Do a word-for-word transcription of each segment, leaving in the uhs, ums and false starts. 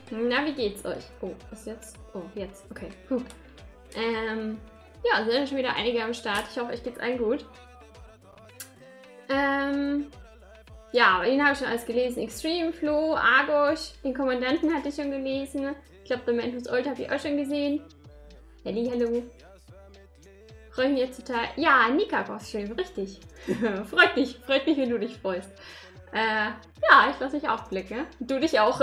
Na, wie geht's euch? Oh, ist jetzt? Oh, jetzt. Okay. Puh. Ähm, ja, sind schon wieder einige am Start. Ich hoffe, euch geht's allen gut. Ähm, ja, ihn habe ich schon alles gelesen. Extreme, Flo, Argosh, den Kommandanten hatte ich schon gelesen. Ich glaube, The Man Who's Old habe ich auch schon gesehen. Halli, hallo. Freue mich jetzt total. Ja, Nika Kostüm, richtig. Freut mich, freut mich, wenn du dich freust. Äh, ja, ich lasse mich auch blicken. Du dich auch.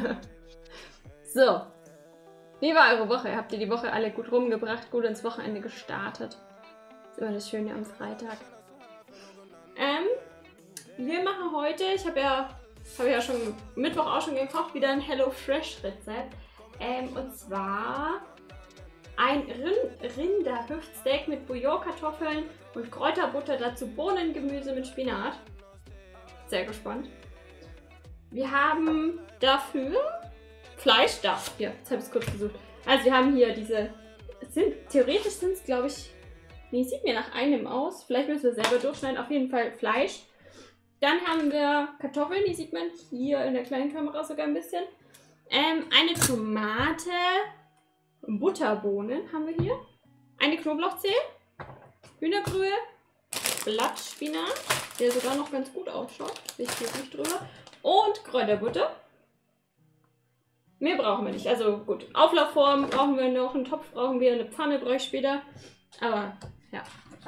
So. Wie war eure Woche? Habt ihr die Woche alle gut rumgebracht, gut ins Wochenende gestartet? Das ist immer das Schöne am Freitag. Ähm, wir machen heute, ich habe ja, habe ja schon Mittwoch auch schon gekocht, wieder ein HelloFresh-Rezept. Ähm, und zwar ein Rind Rinderhüftsteak mit Bouillon-Kartoffeln und Kräuterbutter, dazu Bohnengemüse mit Spinat. Sehr gespannt. Wir haben dafür Fleisch da. Ja, jetzt habe ich es kurz gesucht. Also wir haben hier diese, sind, theoretisch sind es glaube ich, nee, sieht mir nach einem aus. Vielleicht müssen wir selber durchschneiden. Auf jeden Fall Fleisch. Dann haben wir Kartoffeln, die sieht man hier in der kleinen Kamera sogar ein bisschen. Ähm, eine Tomate, Butterbohnen haben wir hier. Eine Knoblauchzehe, Hühnerbrühe, Blattspinat, der sogar noch ganz gut ausschaut. Ich gehe nicht drüber. Und Kräuterbutter. Mehr brauchen wir nicht. Also gut, Auflaufform brauchen wir noch, einen Topf brauchen wir, eine Pfanne brauche ich später. Aber ja.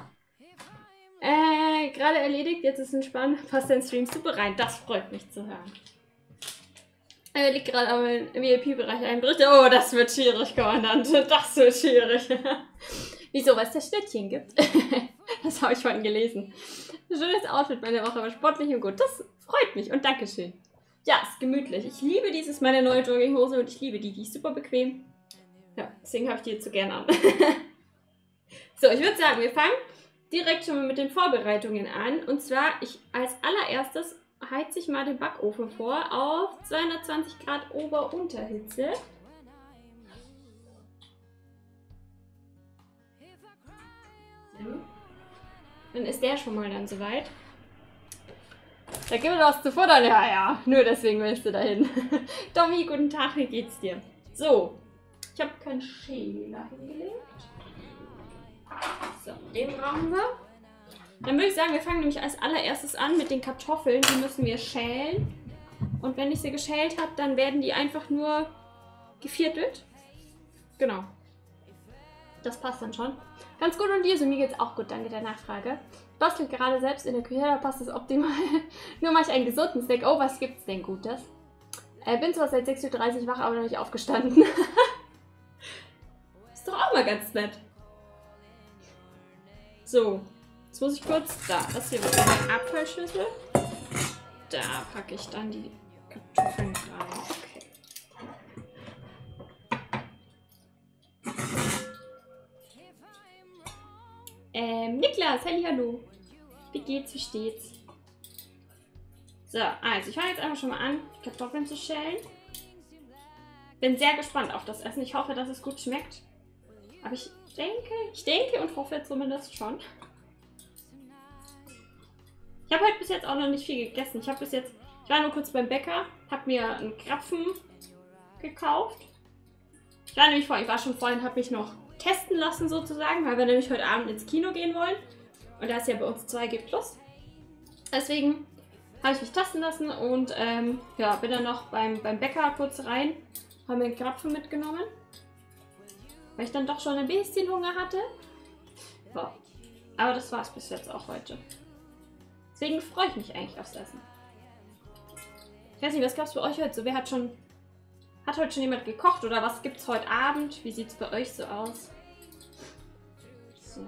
Äh, gerade erledigt, jetzt ist entspannt. Passt dein Stream super rein. Das freut mich zu hören. Er liegt gerade am V I P-Bereich einbricht. Oh, das wird schwierig, Kommandant. Das wird schwierig. Wieso, weil es das Schnittchen gibt? Das habe ich vorhin gelesen. Ein schönes Outfit meine Woche, aber sportlich und gut. Das freut mich und Dankeschön. Ja, ist gemütlich. Ich liebe dieses, meine neue Jogginghose und ich liebe die. Die ist super bequem. Ja, deswegen habe ich die jetzt so gerne an. So, ich würde sagen, wir fangen direkt schon mal mit den Vorbereitungen an. Und zwar, ich als allererstes heize ich mal den Backofen vor auf zweihundertzwanzig Grad Ober-Unterhitze. So. Dann ist der schon mal dann soweit. Da gibt es was zu futtern. Ja, ja, nur deswegen willst du dahin. Tommy, guten Tag, wie geht's dir? So, ich habe keinen Schäler hingelegt. So, den brauchen wir. Dann würde ich sagen, wir fangen nämlich als allererstes an mit den Kartoffeln. Die müssen wir schälen. Und wenn ich sie geschält habe, dann werden die einfach nur geviertelt. Genau. Das passt dann schon. Ganz gut und dir, so mir geht's auch gut, danke der Nachfrage. Bastelt gerade selbst in der Küche, da passt es optimal. Nur mache ich einen gesunden Snack. Oh, was gibt's denn Gutes? Äh, bin zwar seit sechs Uhr dreißig wach, aber noch nicht aufgestanden. Ist doch auch mal ganz nett. So, jetzt muss ich kurz, da, das hier wird eine Abfallschüssel. Da packe ich dann die Kartoffeln rein. Okay. Ähm, Niklas, hallo. Wie geht's, wie steht's? So, also ich fange jetzt einfach schon mal an, die Kartoffeln zu schälen. Bin sehr gespannt auf das Essen. Ich hoffe, dass es gut schmeckt. Aber ich denke, ich denke und hoffe zumindest schon. Ich habe heute bis jetzt auch noch nicht viel gegessen. Ich habe bis jetzt, ich war nur kurz beim Bäcker, habe mir einen Krapfen gekauft. Ich war nämlich vorhin, ich war schon vorhin, habe mich noch testen lassen sozusagen, weil wir nämlich heute Abend ins Kino gehen wollen. Und da ist ja bei uns zwei G plus. Deswegen habe ich mich testen lassen und ähm, ja, bin dann noch beim, beim Bäcker kurz rein, habe mir einen Krapfen mitgenommen. Weil ich dann doch schon ein bisschen Hunger hatte. So. Aber das war es bis jetzt auch heute. Deswegen freue ich mich eigentlich aufs Essen. Ich weiß nicht, was gab es bei euch heute so? Wer hat schon... Hat heute schon jemand gekocht oder was gibt es heute Abend? Wie sieht es bei euch so aus? So.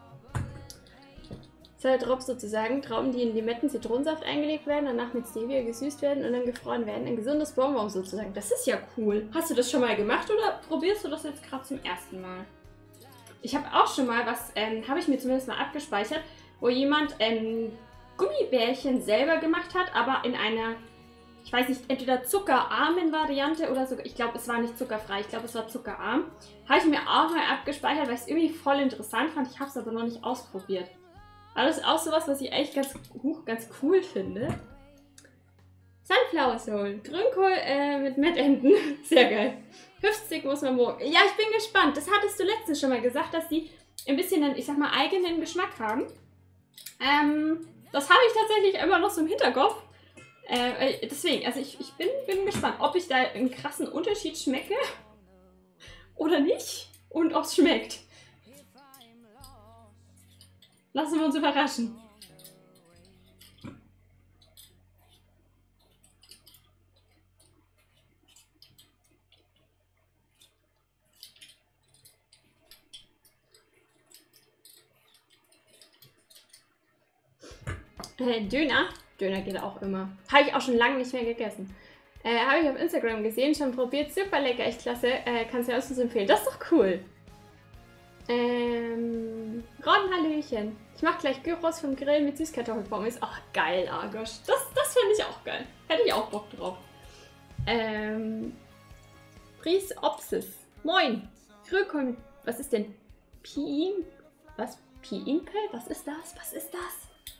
Drop sozusagen, Trauben, die in Limetten Zitronensaft eingelegt werden, danach mit Stevia gesüßt werden und dann gefroren werden. Ein gesundes Bonbon sozusagen. Das ist ja cool. Hast du das schon mal gemacht oder probierst du das jetzt gerade zum ersten Mal? Ich habe auch schon mal was, ähm, habe ich mir zumindest mal abgespeichert, wo jemand ähm, Gummibärchen selber gemacht hat, aber in einer, ich weiß nicht, entweder zuckerarmen Variante oder sogar, ich glaube, es war nicht zuckerfrei, ich glaube, es war zuckerarm. Habe ich mir auch mal abgespeichert, weil ich es irgendwie voll interessant fand. Ich habe es aber noch nicht ausprobiert. Aber das ist auch sowas, was ich echt ganz, ganz cool finde. Sunflower Soul. Grünkohl äh, mit Mettenten. Sehr geil. Hüftstick muss man morgen. Ja, ich bin gespannt. Das hattest du letztens schon mal gesagt, dass die ein bisschen, einen, ich sag mal, eigenen Geschmack haben. Ähm, das habe ich tatsächlich immer noch so im Hinterkopf. Äh, deswegen, also ich, ich bin, bin gespannt, ob ich da einen krassen Unterschied schmecke oder nicht und ob es schmeckt. Lassen wir uns überraschen. Äh, Döner. Döner geht auch immer. Habe ich auch schon lange nicht mehr gegessen. Äh, Habe ich auf Instagram gesehen, schon probiert. Super lecker, echt klasse. Äh, kannst du mir ausens empfehlen. Das ist doch cool. Ähm, Ron, Hallöchen. Ich mache gleich Gyros vom Grill mit Süßkartoffelpommes. Ach, geil, Argosch. Das, das finde ich auch geil. Hätte ich auch Bock drauf. Ähm, Pries Opsis. Moin. Grillkorn. Was ist denn? Pien? Was? Pienkel? Was ist das? Was ist das?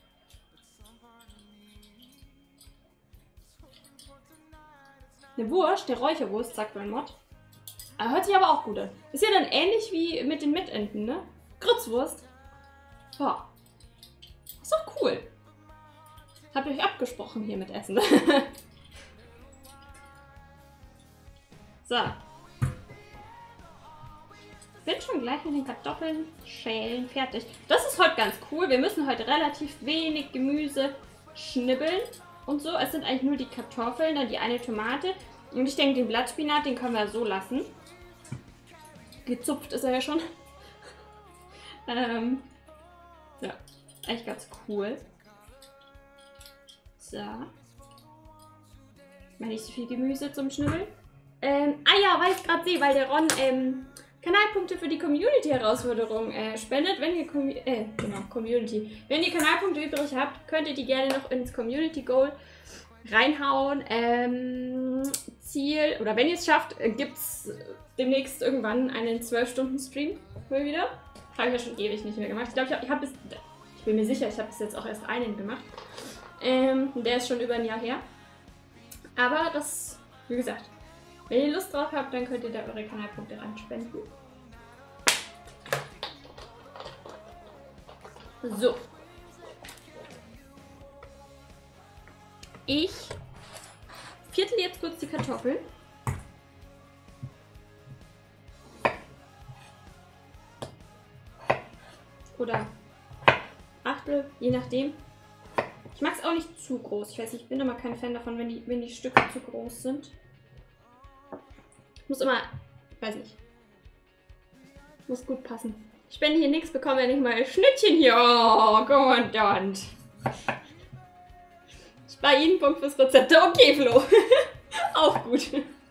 Eine Wurst, der Räucherwurst, sagt mein Mod. Aber hört sich aber auch gut an. Ist ja dann ähnlich wie mit den Mettenten, ne? Grützwurst. Boah. Ist doch cool. Habt ihr euch abgesprochen hier mit Essen. So. Bin schon gleich mit den Kartoffeln schälen fertig. Das ist heute ganz cool. Wir müssen heute relativ wenig Gemüse schnibbeln und so. Es sind eigentlich nur die Kartoffeln, dann die eine Tomate. Und ich denke, den Blattspinat, den können wir so lassen. Gezupft ist er ja schon. ähm, ja, eigentlich ganz cool. So. Mal nicht so viel Gemüse zum Schnibbeln. Ähm, ah ja, weil ich gerade sehe, weil der Ron ähm, Kanalpunkte für die Community-Herausforderung äh, spendet. Wenn ihr, Com äh, genau, Community. Wenn ihr Kanalpunkte übrig habt, könnt ihr die gerne noch ins Community-Goal reinhauen. Ähm, Ziel, oder wenn ihr es schafft, äh, gibt es demnächst irgendwann einen zwölf Stunden Stream mal wieder. Habe ich ja schon ewig nicht mehr gemacht. Ich glaube, ich habe hab bis, ich bin mir sicher, ich habe bis jetzt auch erst einen gemacht. Ähm, der ist schon über ein Jahr her. Aber das, wie gesagt, wenn ihr Lust drauf habt, dann könnt ihr da eure Kanalpunkte reinspenden. So. Ich viertel jetzt kurz die Kartoffeln. Oder Achtel, je nachdem. Ich mag es auch nicht zu groß. Ich weiß nicht, ich bin immer kein Fan davon, wenn die, wenn die Stücke zu groß sind. Muss immer, weiß nicht. Muss gut passen. Ich spende hier nichts, bekomme ja nicht mal ein Schnittchen hier. Oh, Kommandant. Spar jeden Punkt fürs Rezept. Okay, Flo. Auch gut.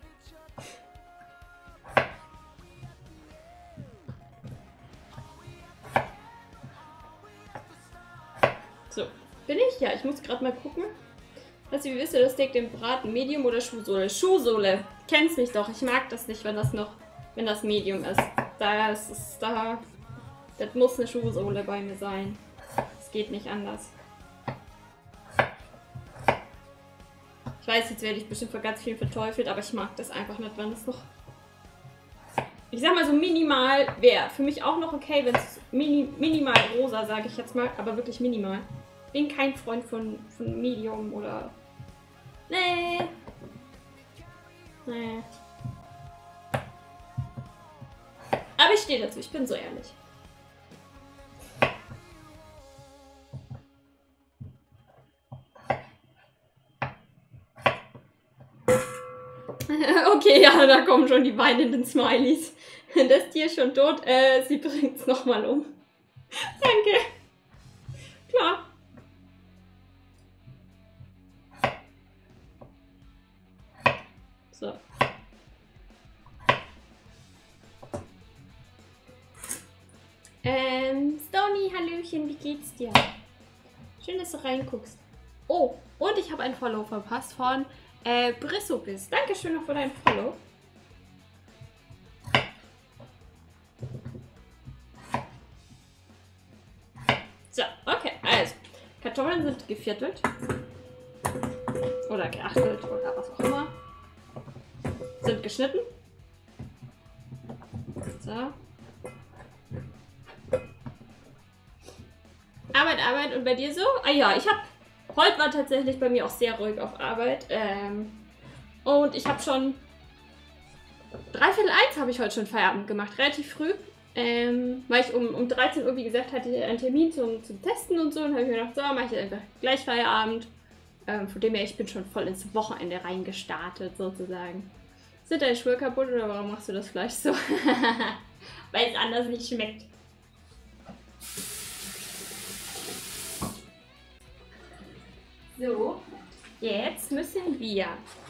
So, bin ich? Ja, ich muss gerade mal gucken. Was wie wisst ihr, das Steak den Braten? Medium oder Schuhsohle? Schuhsohle. Kennst mich doch. Ich mag das nicht, wenn das noch, wenn das Medium ist. Da ist es da. Das muss eine Schuhsohle bei mir sein. Es geht nicht anders. Ich weiß, jetzt werde ich bestimmt für ganz viel verteufelt, aber ich mag das einfach nicht, wenn es noch, ich sag mal so minimal wäre. Für mich auch noch okay, wenn es mini, minimal rosa, sage ich jetzt mal, aber wirklich minimal. Bin kein Freund von, von Medium oder... Nee. Nee. Aber ich stehe dazu, ich bin so ehrlich. Okay, ja, da kommen schon die weinenden Smileys. Das Tier ist schon tot, äh, sie bringt es nochmal um. Danke. Klar. So. Ähm, Stony, Hallöchen, wie geht's dir? Schön, dass du reinguckst. Oh, und ich habe ein Follow verpasst von äh, Brissopis. Dankeschön noch für dein Follow. So, okay, also. Kartoffeln sind geviertelt. oder geachtet oder was auch immer sind geschnitten. So. Arbeit, Arbeit und bei dir so? Ah ja, ich habe, heute war tatsächlich bei mir auch sehr ruhig auf Arbeit. Ähm, und ich habe schon, dreiviertel eins habe ich heute schon Feierabend gemacht, relativ früh. Ähm, weil ich um, um dreizehn Uhr, wie gesagt, hatte ich einen Termin zum, zum Testen und so. Und habe ich mir gedacht, so, mache ich einfach gleich Feierabend. Ähm, von dem her, ich bin schon voll ins Wochenende reingestartet, sozusagen. Sind deine Schuhe kaputt oder warum machst du das Fleisch so? Weil es anders nicht schmeckt. So, jetzt müssen wir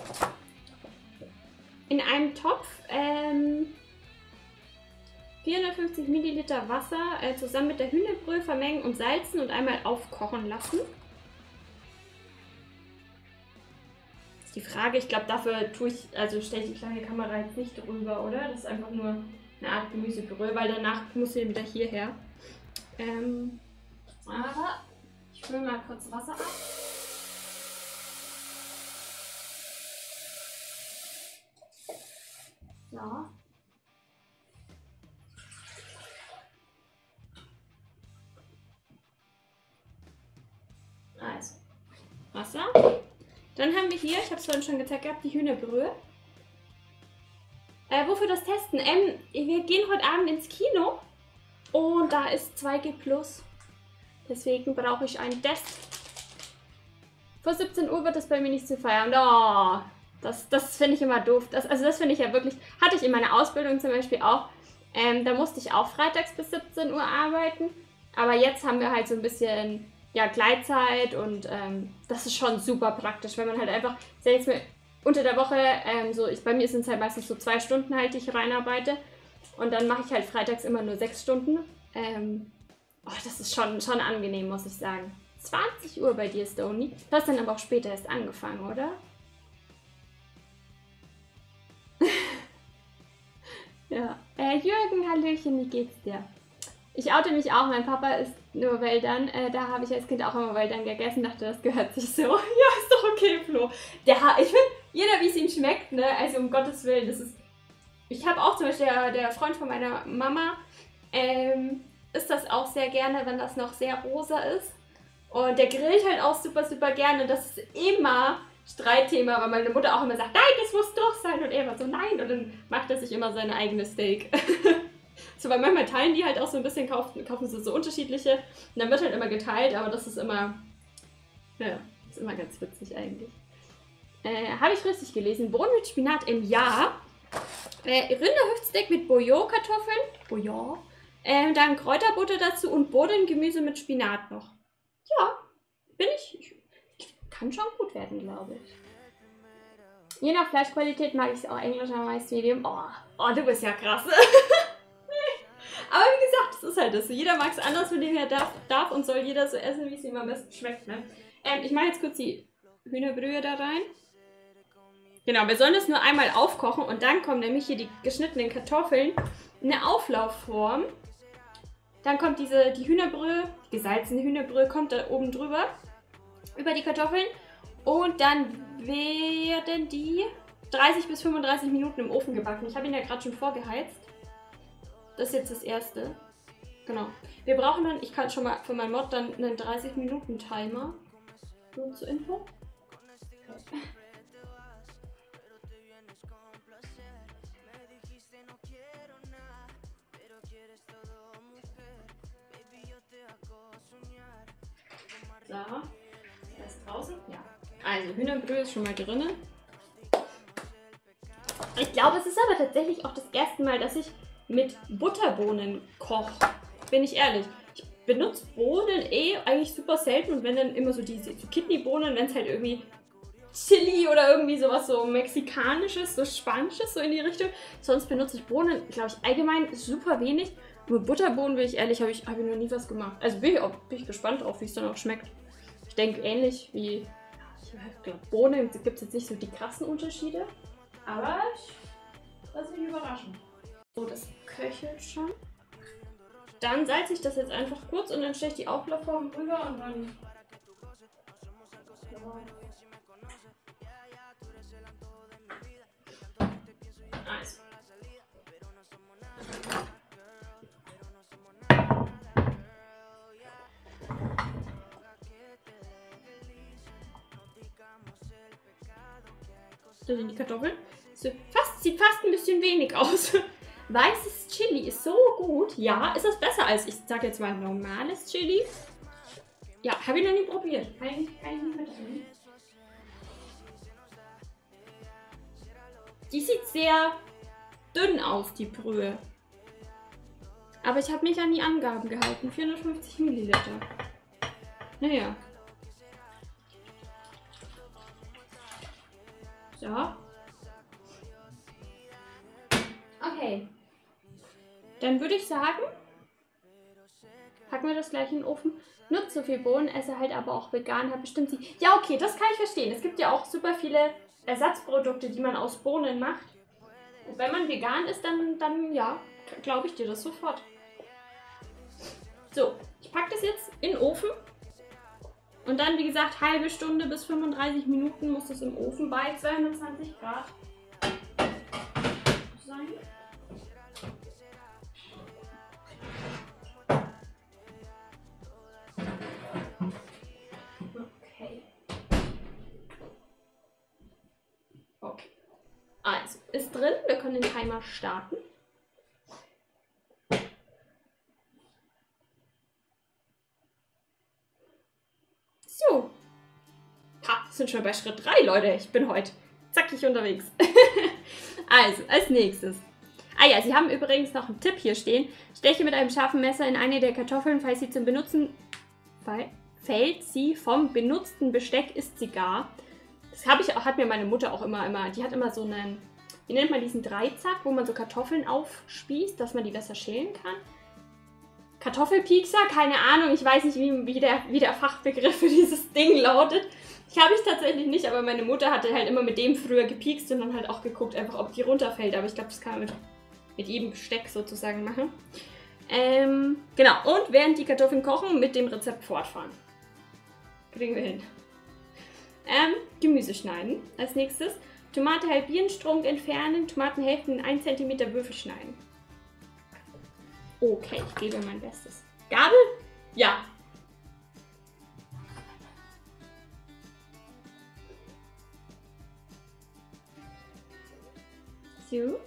in einem Topf ähm, vierhundertfünfzig Milliliter Wasser äh, zusammen mit der Hühnerbrühe vermengen und salzen und einmal aufkochen lassen. Die Frage, ich glaube, dafür tue ich, also stelle ich die kleine Kamera jetzt nicht drüber, oder? Das ist einfach nur eine Art Gemüsebrühe, weil danach muss sie wieder hierher. Ähm, aber ich fülle mal kurz Wasser ab. So. Also, Wasser. Dann haben wir hier, ich habe es vorhin schon gezeigt gehabt, die Hühnerbrühe. Äh, wofür das Testen? Ähm, wir gehen heute Abend ins Kino und da ist zwei G plus. Deswegen brauche ich einen Test. Vor siebzehn Uhr wird es bei mir nicht zu feiern. Oh, das das finde ich immer doof. Das, also das finde ich ja wirklich, hatte ich in meiner Ausbildung zum Beispiel auch. Ähm, da musste ich auch freitags bis siebzehn Uhr arbeiten. Aber jetzt haben wir halt so ein bisschen... ja, Gleitzeit und ähm, das ist schon super praktisch, wenn man halt einfach, ich jetzt mal, unter der Woche, ähm, so ich, bei mir sind es halt meistens so zwei Stunden halt, die ich reinarbeite und dann mache ich halt freitags immer nur sechs Stunden. Ähm, oh, das ist schon, schon angenehm, muss ich sagen. zwanzig Uhr bei dir, Stony. Du hast dann aber auch später erst angefangen, oder? Ja. Äh, Jürgen, Hallöchen, wie geht's dir? Ich oute mich auch, mein Papa ist nur Wäldern. Äh, da habe ich als Kind auch immer Wäldern gegessen, dachte, das gehört sich so. Ja, ist doch okay, Flo. Der, ich finde, jeder, wie es ihm schmeckt, ne? Also um Gottes Willen, das ist... Ich habe auch zum Beispiel, der, der Freund von meiner Mama, ähm, isst das auch sehr gerne, wenn das noch sehr rosa ist. Und der grillt halt auch super, super gerne. Das ist immer Streitthema, weil meine Mutter auch immer sagt, nein, das muss doch sein. Und er war so, nein. Und dann macht er sich immer seine eigene Steak. So, weil manchmal teilen die halt auch so ein bisschen, kaufen, kaufen sie so unterschiedliche. Und dann wird halt immer geteilt, aber das ist immer, ja, ist immer ganz witzig eigentlich. Äh, habe ich richtig gelesen. Bohnen mit Spinat im Jahr. Äh, Rinderhüftsteak mit Bouillon-Kartoffeln. Bouillon. Äh, dann Kräuterbutter dazu und Bohnengemüse mit Spinat noch. Ja, bin ich, ich, ich kann schon gut werden, glaube ich. Je nach Fleischqualität mag ich es auch Englisch am meisten Medium. Oh, oh, du bist ja krass. Aber wie gesagt, das ist halt das. Jeder mag es anders, von dem her darf, darf und soll jeder so essen, wie es ihm am besten schmeckt. Ne? Ähm, ich mache jetzt kurz die Hühnerbrühe da rein. Genau, wir sollen das nur einmal aufkochen und dann kommen nämlich hier die geschnittenen Kartoffeln in eine Auflaufform. Dann kommt diese, die Hühnerbrühe, die gesalzene Hühnerbrühe kommt da oben drüber, über die Kartoffeln. Und dann werden die dreißig bis fünfunddreißig Minuten im Ofen gebacken. Ich habe ihn ja gerade schon vorgeheizt. Das ist jetzt das erste. Genau. Wir brauchen dann, ich kann schon mal für mein Mod dann einen dreißig Minuten Timer. Nur zur Info. So. Der ist draußen? Ja. Also Hühnerbrühe ist schon mal drin. Ich glaube, es ist aber tatsächlich auch das erste Mal, dass ich mit Butterbohnen koche. Bin ich ehrlich. Ich benutze Bohnen eh eigentlich super selten und wenn dann immer so diese so Kidneybohnen, wenn es halt irgendwie Chili oder irgendwie sowas so Mexikanisches, so Spanisches, so in die Richtung. Sonst benutze ich Bohnen, glaube ich, allgemein super wenig. Nur Butterbohnen, bin ich ehrlich, habe ich, hab ich noch nie was gemacht. Also bin ich, auch, bin ich gespannt drauf, wie es dann auch schmeckt. Ich denke ähnlich wie, ich glaube, Bohnen gibt es jetzt nicht so die krassen Unterschiede. Aber ich lasse mich überraschen. So, das köchelt schon. Dann salze ich das jetzt einfach kurz und dann stelle ich die Auflaufform rüber und dann... Da sind die Kartoffeln. So, fast, sieht fast ein bisschen wenig aus. Weißes Chili ist so gut. Ja, ist das besser als, ich sag jetzt mal, normales Chili? Ja, habe ich noch nie probiert. Kann ich, kann ich nicht mitnehmen. Die sieht sehr dünn aus, die Brühe. Aber ich habe mich an die Angaben gehalten. vierhundertfünfzig Milliliter. Naja. So. Okay. Dann würde ich sagen, packen wir das gleich in den Ofen. Nutzt so viel Bohnen, esse halt aber auch vegan, hat bestimmt sie. Ja, okay, das kann ich verstehen. Es gibt ja auch super viele Ersatzprodukte, die man aus Bohnen macht. Und wenn man vegan ist, dann, dann ja, glaube ich dir das sofort. So, ich packe das jetzt in den Ofen. Und dann, wie gesagt, halbe Stunde bis fünfunddreißig Minuten muss es im Ofen bei zweihundertzwanzig Grad sein. Okay. Okay. Also, ist drin. Wir können den Timer starten. So. Ha, sind schon bei Schritt drei, Leute. Ich bin heute zackig unterwegs. Also, als nächstes. Ah ja, Sie haben übrigens noch einen Tipp hier stehen. Steche mit einem scharfen Messer in eine der Kartoffeln, falls sie zum Benutzen fällt sie vom benutzten Besteck, ist sie gar. Das habe ich, hat mir meine Mutter auch immer, immer, die hat immer so einen, wie nennt man diesen Dreizack, wo man so Kartoffeln aufspießt, dass man die besser schälen kann. Kartoffelpiekser, keine Ahnung, ich weiß nicht, wie, wie, der, wie der Fachbegriff für dieses Ding lautet. Ich habe ich tatsächlich nicht, aber meine Mutter hatte halt immer mit dem früher gepiekst und dann halt auch geguckt, einfach ob die runterfällt. Aber ich glaube, das kann man mit, mit jedem Besteck sozusagen machen. Ähm, genau, und während die Kartoffeln kochen, mit dem Rezept fortfahren. Kriegen wir hin. Ähm, Gemüse schneiden als nächstes. Tomate halbieren, Strunk entfernen, Tomatenhälften in ein Zentimeter Würfel schneiden. Okay, ich gebe mein Bestes. Gabel? Ja. So.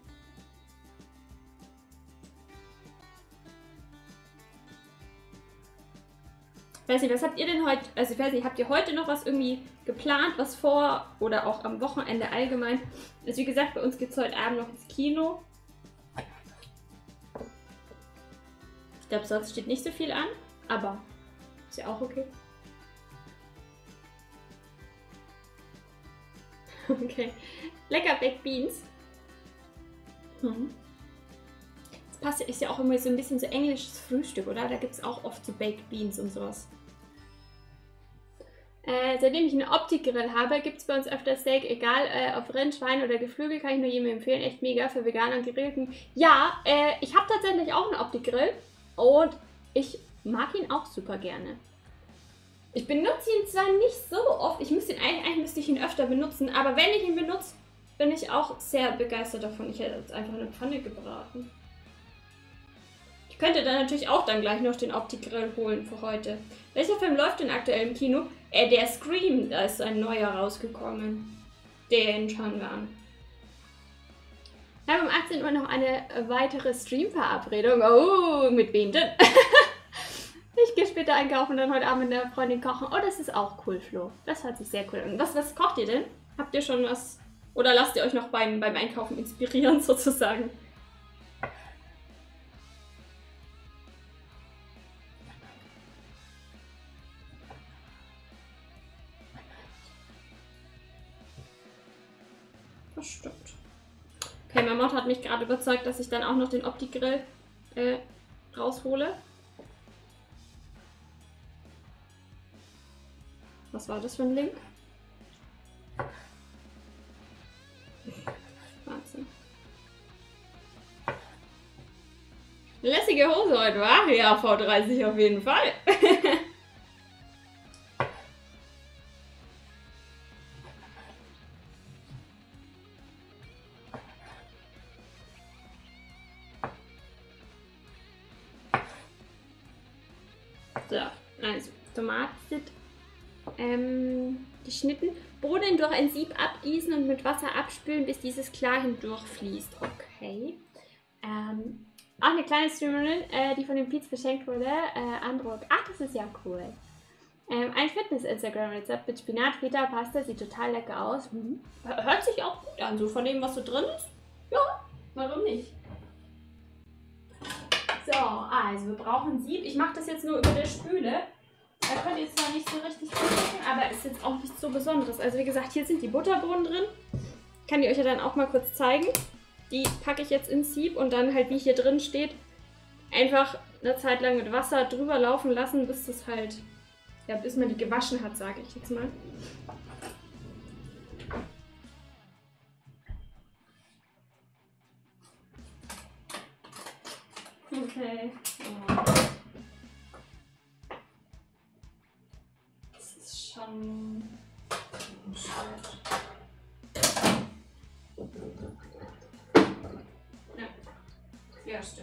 Ich weiß nicht, was habt ihr denn heute, also ich weiß nicht, habt ihr heute noch was irgendwie geplant, was vor oder auch am Wochenende allgemein? Also wie gesagt, bei uns geht es heute Abend noch ins Kino. Ich glaube, sonst steht nicht so viel an, aber ist ja auch okay. Okay. Lecker Baked Beans. Hm. Das passt, ist ja auch immer so ein bisschen so englisches Frühstück, oder? Da gibt es auch oft so Baked Beans und sowas. Äh, seitdem ich einen Opti-Grill habe, gibt es bei uns öfter Steak, egal äh, ob Rind, Schwein oder Geflügel, kann ich nur jedem empfehlen. Echt mega für Veganer und Gegrillten. Ja, äh, ich habe tatsächlich auch einen Opti-Grill und ich mag ihn auch super gerne. Ich benutze ihn zwar nicht so oft, ich müsste ihn, eigentlich, eigentlich müsste ich ihn öfter benutzen, aber wenn ich ihn benutze, bin ich auch sehr begeistert davon. Ich hätte jetzt einfach eine Pfanne gebraten. Ich könnte dann natürlich auch dann gleich noch den Opti-Grill holen für heute. Welcher Film läuft denn aktuell im Kino? Äh, der Scream, da ist ein neuer rausgekommen. Den schauen wir an. Ich habe um achtzehn Uhr noch eine weitere Stream-Verabredung. Oh, mit wem denn? Ich gehe später einkaufen und dann heute Abend mit einer Freundin kochen. Oh, das ist auch cool, Flo. Das hört sich sehr cool an. Was, was kocht ihr denn? Habt ihr schon was? Oder lasst ihr euch noch beim, beim Einkaufen inspirieren, sozusagen? Das stimmt. Okay, mein Mod hat mich gerade überzeugt, dass ich dann auch noch den Opti-Grill äh, raushole. Was war das für ein Link? Wahnsinn. Lässige Hose heute, wa? Ja, V dreißig auf jeden Fall. So, also Tomaten sind ähm, geschnitten. Bohnen durch ein Sieb abgießen und mit Wasser abspülen, bis dieses klar hindurchfließt. Okay. Ähm, auch eine kleine Streamerin, äh, die von den Peets beschenkt wurde. Äh, Android. Ach, das ist ja cool. Ähm, ein Fitness-Instagram-Rezept mit Spinat, Feta, Pasta. Sieht total lecker aus. Mhm. Hört sich auch gut an. So von dem, was so drin ist. Ja, warum nicht? So, also wir brauchen Sieb. Ich mache das jetzt nur über der Spüle. Da könnt ihr zwar nicht so richtig gucken, aber ist jetzt auch nichts so Besonderes. Also wie gesagt, hier sind die Butterbohnen drin. Kann ich euch ja dann auch mal kurz zeigen. Die packe ich jetzt ins Sieb und dann halt, wie hier drin steht, einfach eine Zeit lang mit Wasser drüber laufen lassen, bis das halt, ja, bis man die gewaschen hat, sage ich jetzt mal. Okay. Oh. Das ist schon schwer. Ja. Ja, stimmt.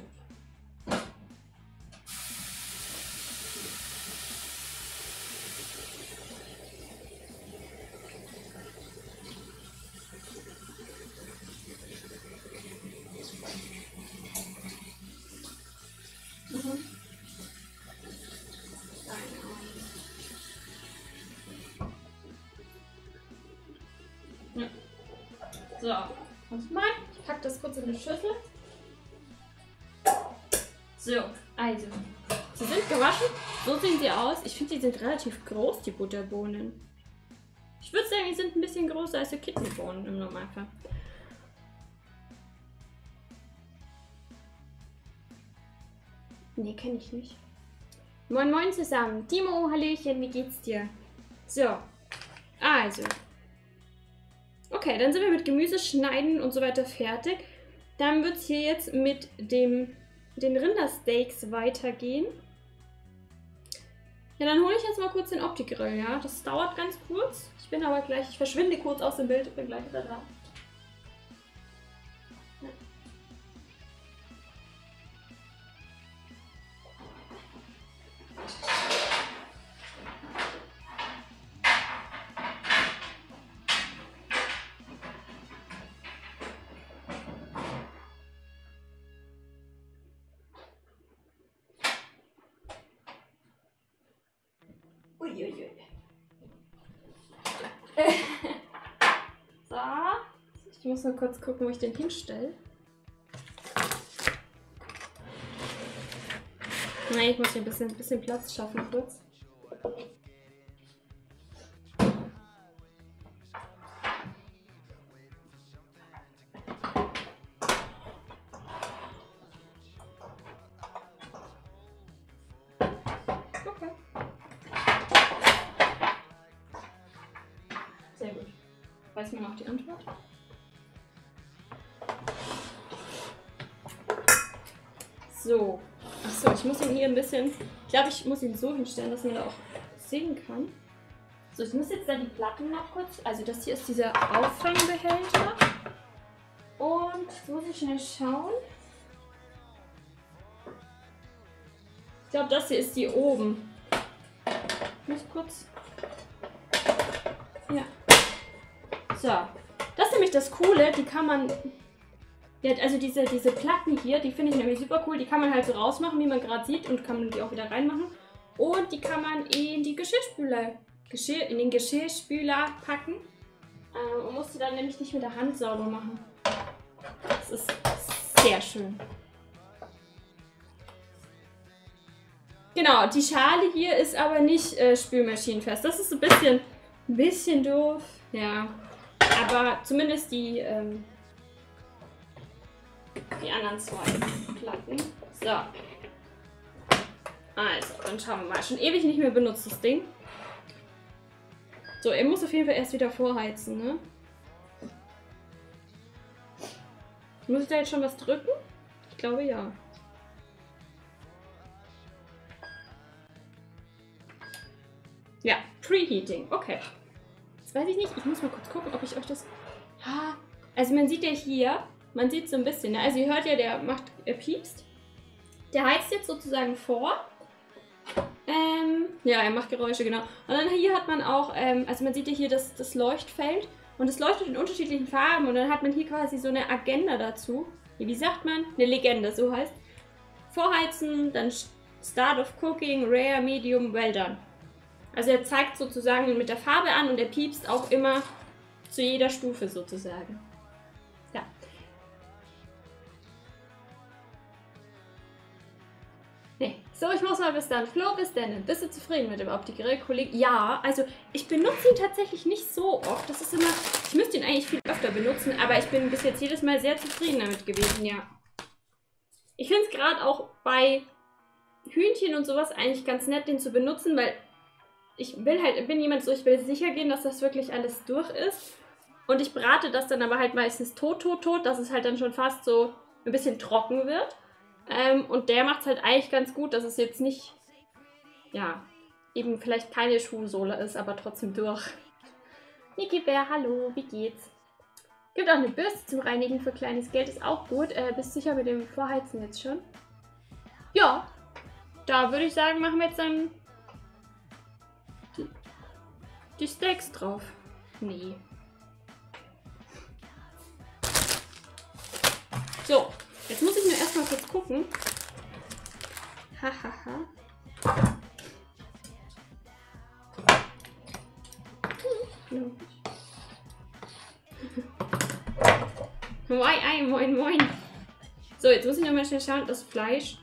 So, und mal, ich packe das kurz in eine Schüssel. So, also, sie sind gewaschen, so sehen sie aus. Ich finde, die sind relativ groß, die Butterbohnen. Ich würde sagen, die sind ein bisschen größer als die Kidneybohnen im Normalfall. Nee, kenne ich nicht. Moin Moin zusammen. Timo, Hallöchen, wie geht's dir? So, also. Okay, dann sind wir mit Gemüse schneiden und so weiter fertig. Dann wird es hier jetzt mit dem, den Rindersteaks weitergehen. Ja, dann hole ich jetzt mal kurz den Opti-Grill, ja. Das dauert ganz kurz. Ich bin aber gleich, ich verschwinde kurz aus dem Bild, bin gleich wieder da. Ja. Uiuiui. So. Ich muss nur kurz gucken, wo ich den hinstelle. Nein, ich muss hier ein bisschen, ein bisschen Platz schaffen kurz. Okay. Sehr gut. Weiß man auch die Antwort? So. Achso, ich muss ihn hier ein bisschen. Ich glaube, ich muss ihn so hinstellen, dass man da auch sehen kann. So, ich muss jetzt da die Platten noch kurz. Also, das hier ist dieser Auffangbehälter. Und jetzt muss ich schnell schauen. Ich glaube, das hier ist die oben. Ich muss kurz. Ja. So. Das ist nämlich das Coole, die kann man. Ja, also diese, diese Platten hier, die finde ich nämlich super cool. Die kann man halt so rausmachen, wie man gerade sieht, und kann man die auch wieder reinmachen. Und die kann man in die Geschirrspüler, Geschirr, in den Geschirrspüler packen. Ähm, und muss die dann nämlich nicht mit der Hand sauber machen. Das ist sehr schön. Genau, die Schale hier ist aber nicht äh, spülmaschinenfest. Das ist ein bisschen, ein bisschen doof. Ja, aber zumindest die, ähm, die anderen zwei Platten. So. Also, dann schauen wir mal. Schon ewig nicht mehr benutzt, das Ding. So, er muss auf jeden Fall erst wieder vorheizen, ne? Muss ich da jetzt schon was drücken? Ich glaube ja. Ja, Preheating. Okay. Jetzt weiß ich nicht. Ich muss mal kurz gucken, ob ich euch das... Ha. Also man sieht ja hier, man sieht so ein bisschen, ne? Also ihr hört ja, der macht, er piepst. Der heizt jetzt sozusagen vor. Ähm, ja, er macht Geräusche, genau. Und dann hier hat man auch, ähm, also man sieht ja hier das, das Leuchtfeld. Und es leuchtet in unterschiedlichen Farben. Und dann hat man hier quasi so eine Agenda dazu. Wie sagt man? Eine Legende, so heißt. Vorheizen, dann Start of Cooking, Rare, Medium, Well done. Also er zeigt sozusagen mit der Farbe an und er piepst auch immer zu jeder Stufe sozusagen. Ja. Nee. So, ich muss mal bis dann. Flo, bis dann. Bist du zufrieden mit dem Opti-Grill-Kollegen? Ja, also ich benutze ihn tatsächlich nicht so oft. Das ist immer, ich müsste ihn eigentlich viel öfter benutzen, aber ich bin bis jetzt jedes Mal sehr zufrieden damit gewesen, ja. Ich finde es gerade auch bei Hühnchen und sowas eigentlich ganz nett, den zu benutzen, weil ich will halt, bin jemand so, ich will sicher gehen, dass das wirklich alles durch ist. Und ich brate das dann aber halt meistens tot, tot, tot, dass es halt dann schon fast so ein bisschen trocken wird. Ähm, und der macht es halt eigentlich ganz gut, dass es jetzt nicht, ja, eben vielleicht keine Schuhsohle ist, aber trotzdem durch. Niki Bär, hallo, wie geht's? Gibt auch eine Bürste zum Reinigen für kleines Geld, ist auch gut. Äh, bist du sicher mit dem Vorheizen jetzt schon? Ja, da würde ich sagen, machen wir jetzt dann die, die Steaks drauf. Nee. So, jetzt muss ich nur erstmal kurz gucken. Hahaha. Hm. Moin, moin, moin. So, jetzt muss ich nochmal schnell schauen, das Fleisch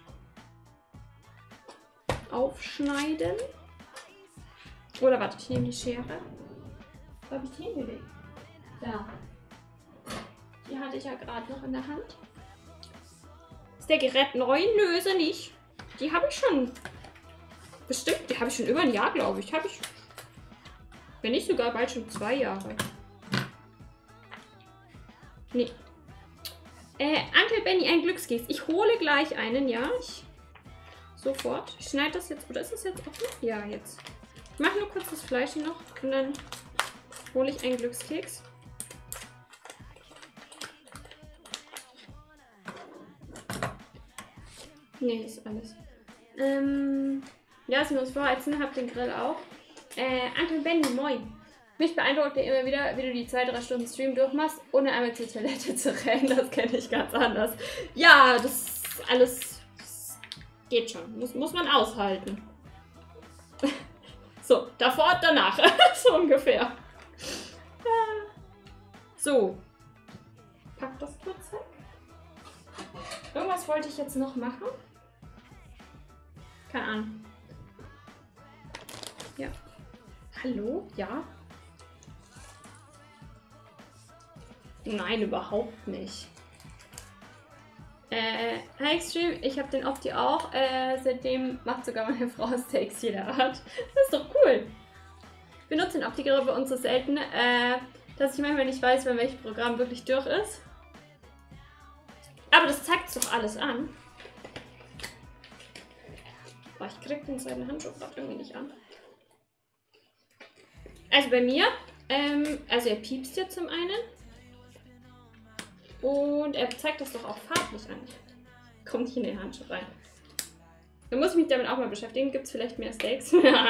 aufschneiden. Oder warte, ich nehme die Schere. Wo habe ich die hingelegt? Da. Die hatte ich ja gerade noch in der Hand. Ist der Gerät neu? Nö, ist er nicht. Die habe ich schon. Bestimmt, die habe ich schon über ein Jahr, glaube ich. Habe ich. Wenn nicht sogar bald schon zwei Jahre. Nee. Äh, Uncle Benny, ein Glückskeks. Ich hole gleich einen, ja. Ich, sofort. Ich schneide das jetzt. Oder ist das jetzt offen? Ja, jetzt. Ich mache nur kurz das Fleisch noch. Und dann hole ich einen Glückskeks. Nee, ist alles. Ähm, ja, ich muss vorheizen. Hab den Grill auch. Äh, Uncle Benny, moin. Mich beeindruckt ja immer wieder, wie du die zwei, drei Stunden Stream durchmachst, ohne einmal zur Toilette zu rennen. Das kenne ich ganz anders. Ja, das alles das geht schon. Muss, muss man aushalten. So, davor und danach. So ungefähr. So. Pack das kurz weg. Irgendwas wollte ich jetzt noch machen. Keine Ahnung. Ja. Hallo? Ja? Nein, überhaupt nicht. Äh, hi Extreme, ich habe den Opti auch. Äh, seitdem macht sogar meine Frau Steaks jeder Art. Das ist doch cool. Ich benutze den Opti-Grill bei uns so selten, äh, dass ich manchmal nicht weiß, wenn welches Programm wirklich durch ist. Aber das zeigt doch alles an. Boah, ich krieg den zweiten Handschuh gerade irgendwie nicht an. Also bei mir, ähm, also er piepst ja zum einen. Und er zeigt das doch auch farblich an. Kommt hier in den Handschuh rein. Dann muss ich mich damit auch mal beschäftigen. Gibt es vielleicht mehr Steaks?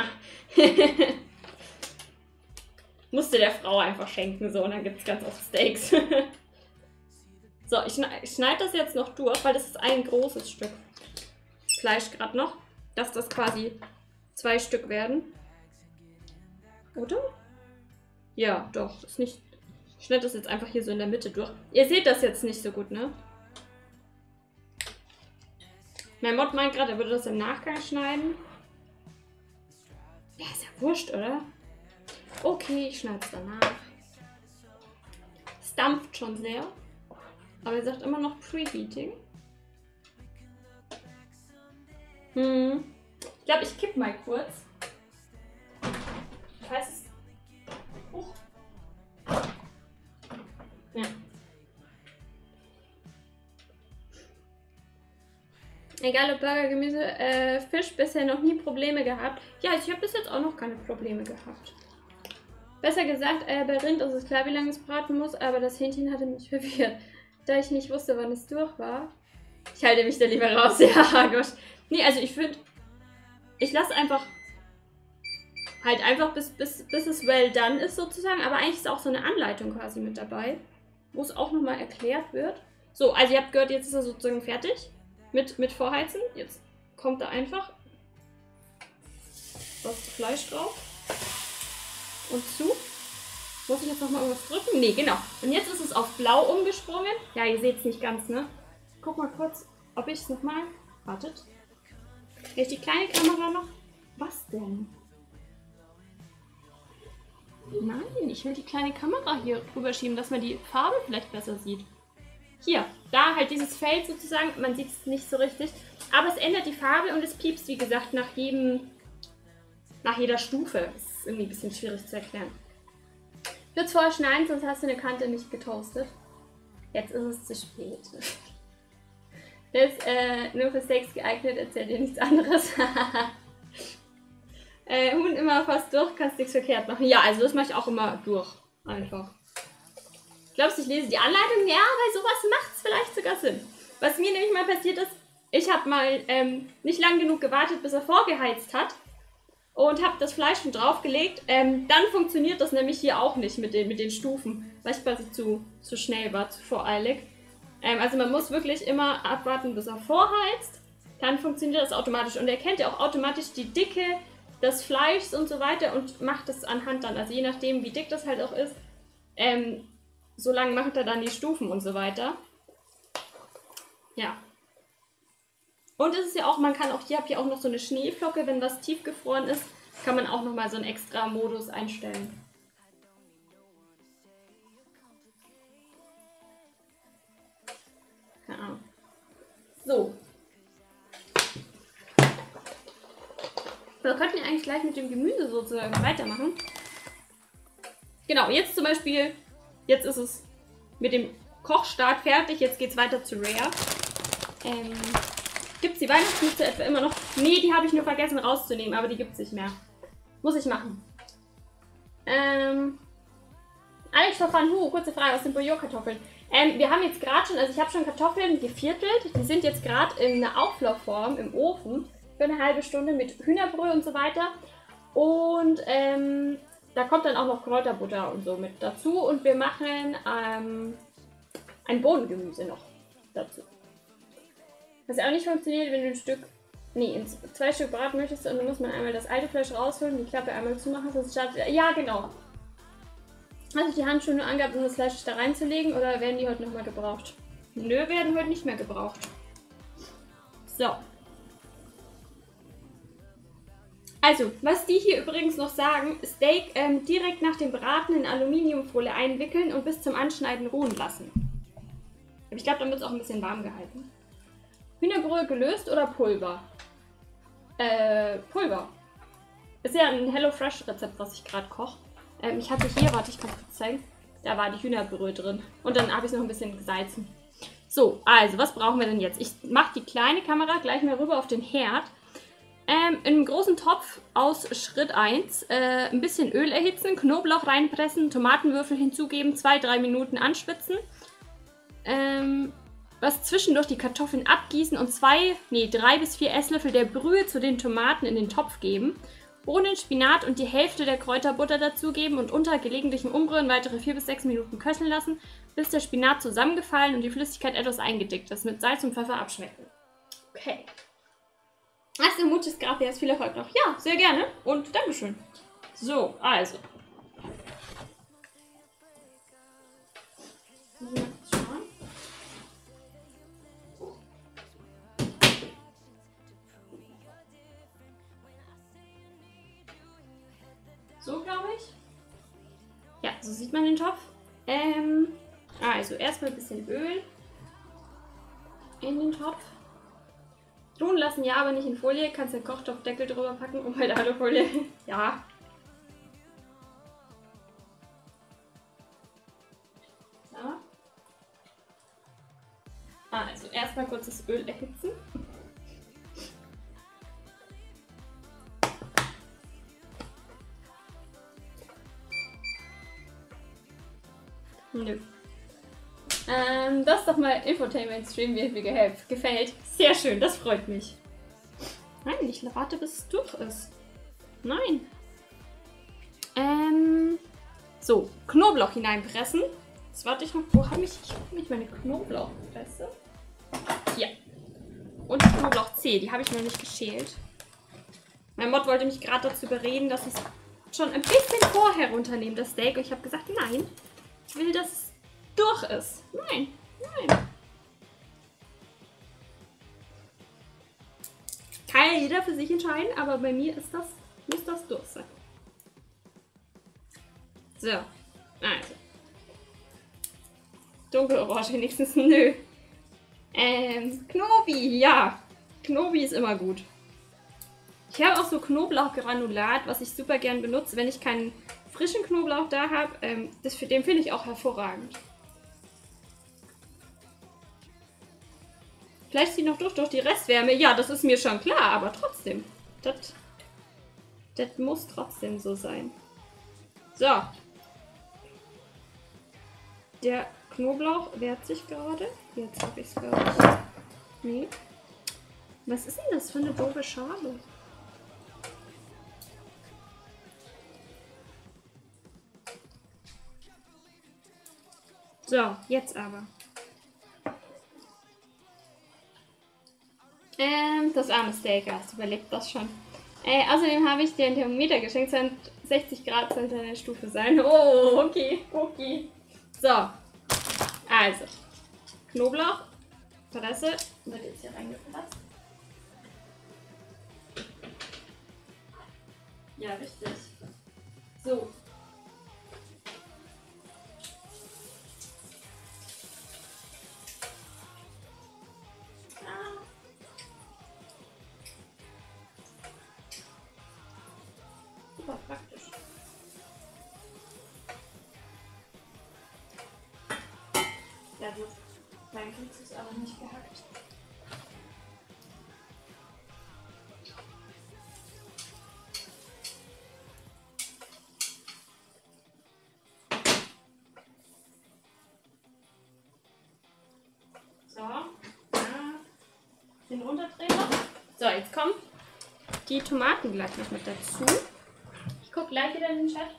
Musste der Frau einfach schenken, so, und dann gibt es ganz oft Steaks. So, ich schneide das jetzt noch durch, weil das ist ein großes Stück Fleisch gerade noch. Dass das quasi zwei Stück werden. Oder? Ja, doch. Ist nicht. Ich schneide das jetzt einfach hier so in der Mitte durch. Ihr seht das jetzt nicht so gut, ne? Mein Mod meint gerade, er würde das im Nachgang schneiden. Ja, ist ja wurscht, oder? Okay, ich schneide es danach. Es dampft schon sehr. Aber er sagt immer noch Preheating. Hm. Ich glaube, ich kipp mal kurz. Ich weiß es. Huch. Ja. Egal ob Burger, Gemüse, äh, Fisch, bisher noch nie Probleme gehabt. Ja, ich habe bis jetzt auch noch keine Probleme gehabt. Besser gesagt, äh, bei Rind ist es klar, wie lange es braten muss, aber das Hähnchen hatte mich verwirrt, da ich nicht wusste, wann es durch war. Ich halte mich da lieber raus, ja, Gosh. Nee, also ich finde, ich lasse einfach halt einfach bis, bis, bis es well done ist sozusagen. Aber eigentlich ist auch so eine Anleitung quasi mit dabei, wo es auch nochmal erklärt wird. So, also ihr habt gehört, jetzt ist er sozusagen fertig mit, mit Vorheizen. Jetzt kommt da einfach das Fleisch drauf und zu. Muss ich jetzt nochmal irgendwas drücken? Nee, genau. Und jetzt ist es auf blau umgesprungen. Ja, ihr seht es nicht ganz, ne? Guck mal kurz, ob ich es nochmal... Wartet. Vielleicht die kleine Kamera noch. Was denn? Nein, ich will die kleine Kamera hier rüberschieben, dass man die Farbe vielleicht besser sieht. Hier, da halt dieses Feld sozusagen. Man sieht es nicht so richtig. Aber es ändert die Farbe und es piepst, wie gesagt, nach jedem... Nach jeder Stufe. Das ist irgendwie ein bisschen schwierig zu erklären. Ich würde es vorher schneiden, sonst hast du eine Kante nicht getoastet. Jetzt ist es zu spät. Das ist äh, nur für Steaks geeignet, erzähl dir nichts anderes. äh, Huhn immer fast durch, kannst nichts verkehrt machen. Ja, also das mache ich auch immer durch. Einfach. Glaubst du, ich lese die Anleitung? Ja, bei sowas macht es vielleicht sogar Sinn. Was mir nämlich mal passiert ist, ich habe mal ähm, nicht lang genug gewartet, bis er vorgeheizt hat. Und habe das Fleisch schon draufgelegt. Ähm, dann funktioniert das nämlich hier auch nicht mit den, mit den Stufen, weil ich quasi zu, zu schnell war, zu voreilig. Ähm, also man muss wirklich immer abwarten, bis er vorheizt. Dann funktioniert das automatisch. Und er kennt ja auch automatisch die Dicke des Fleischs und so weiter und macht das anhand dann. Also je nachdem, wie dick das halt auch ist, ähm, so lange macht er dann die Stufen und so weiter. Ja. Und es ist ja auch, man kann auch, hier habt ihr auch noch so eine Schneeflocke, wenn was tiefgefroren ist, kann man auch nochmal so einen extra Modus einstellen. Ja. So. Wir könnten ja eigentlich gleich mit dem Gemüse sozusagen weitermachen. Genau, jetzt zum Beispiel, jetzt ist es mit dem Kochstart fertig, jetzt geht es weiter zu Rare. Ähm... Gibt es die Weihnachtsmütze etwa immer noch? Nee, die habe ich nur vergessen rauszunehmen, aber die gibt es nicht mehr. Muss ich machen. Ähm. Alex von Hu, kurze Frage aus den Bouillon-Kartoffeln. Ähm, wir haben jetzt gerade schon, also ich habe schon Kartoffeln geviertelt. Die sind jetzt gerade in einer Auflaufform im Ofen für eine halbe Stunde mit Hühnerbrühe und so weiter. Und ähm, da kommt dann auch noch Kräuterbutter und so mit dazu. Und wir machen ähm, ein Bohnengemüse noch dazu. Was auch nicht funktioniert, wenn du ein Stück, nee, in zwei Stück braten möchtest und dann muss man einmal das alte Fleisch rausholen, die Klappe einmal zumachen, sonst startet, ja genau. Hast du die Handschuhe nur angehabt, um das Fleisch da reinzulegen oder werden die heute nochmal gebraucht? Nö, werden heute nicht mehr gebraucht. So. Also, was die hier übrigens noch sagen, Steak ähm, direkt nach dem Braten in Aluminiumfolie einwickeln und bis zum Anschneiden ruhen lassen. Aber ich glaube, dann wird es auch ein bisschen warm gehalten. Hühnerbrühe gelöst oder Pulver? Äh, Pulver. Ist ja ein HelloFresh-Rezept, was ich gerade koche. Ähm, ich hatte hier, warte, ich kann es kurz zeigen. Da war die Hühnerbrühe drin. Und dann habe ich es noch ein bisschen gesalzen. So, also, was brauchen wir denn jetzt? Ich mache die kleine Kamera gleich mal rüber auf den Herd. Ähm, in einem großen Topf aus Schritt eins äh, ein bisschen Öl erhitzen, Knoblauch reinpressen, Tomatenwürfel hinzugeben, zwei bis drei Minuten anschwitzen. Ähm... Was zwischendurch die Kartoffeln abgießen und zwei, nee, drei bis vier Esslöffel der Brühe zu den Tomaten in den Topf geben. Bohnen, Spinat und die Hälfte der Kräuterbutter dazugeben und unter gelegentlichem Umrühren weitere vier bis sechs Minuten köcheln lassen, bis der Spinat zusammengefallen und die Flüssigkeit etwas eingedickt ist. Mit Salz und Pfeffer abschmecken. Okay. Erste Muchas gracias, viel Erfolg noch. Ja, sehr gerne und Dankeschön. So, also. So, glaube ich. Ja, so sieht man den Topf. Ähm, also erstmal ein bisschen Öl in den Topf. Ruhen lassen, ja, aber nicht in Folie. Kannst den Kochtopfdeckel drüber packen, um halt Alufolie. Ja. Ja. Also erstmal kurz das Öl erhitzen. Nö. Ähm, das ist doch mal Infotainment-Stream, wie mir gefällt. Sehr schön, das freut mich. Nein, ich warte, bis es durch ist. Nein. Ähm, so, Knoblauch hineinpressen. Jetzt warte ich noch. Wo habe ich, ich habe nicht meine Knoblauchpresse? Hier. Und die Knoblauchzehe, die habe ich noch nicht geschält. Mein Mod wollte mich gerade dazu überreden, dass ich es schon ein bisschen vorher runternehme, das Steak. Und ich habe gesagt, nein, ich will, dass es durch ist. Nein, nein. Kann ja jeder für sich entscheiden, aber bei mir ist das, muss das durch sein. So, also. Dunkelorange wenigstens, nö. Ähm, Knobi, ja. Knobi ist immer gut. Ich habe auch so Knoblauchgranulat, was ich super gern benutze, wenn ich keinen frischen Knoblauch da habe. Ähm, das, den finde ich auch hervorragend. Vielleicht zieht noch durch, durch die Restwärme. Ja, das ist mir schon klar, aber trotzdem. Das, das muss trotzdem so sein. So. Der Knoblauch wehrt sich gerade. Jetzt habe ich es, glaube ich. Nee. Was ist denn das für eine doofe Schale? So, jetzt aber. Ähm, das arme Steak, hast überlebt das schon. Äh, außerdem habe ich dir ein Thermometer geschenkt, sechzig Grad sollte eine Stufe sein. Oh, okay, okay. So, also, Knoblauch, Presse, wird jetzt hier reingepasst. Ja, richtig. So. Super praktisch. Ja, gut. Mein Keks ist aber nicht gehackt. So. Ja. Den runterdrehen noch. So, jetzt kommen die Tomaten gleich noch mit dazu. Ich gucke gleich wieder in den Chat.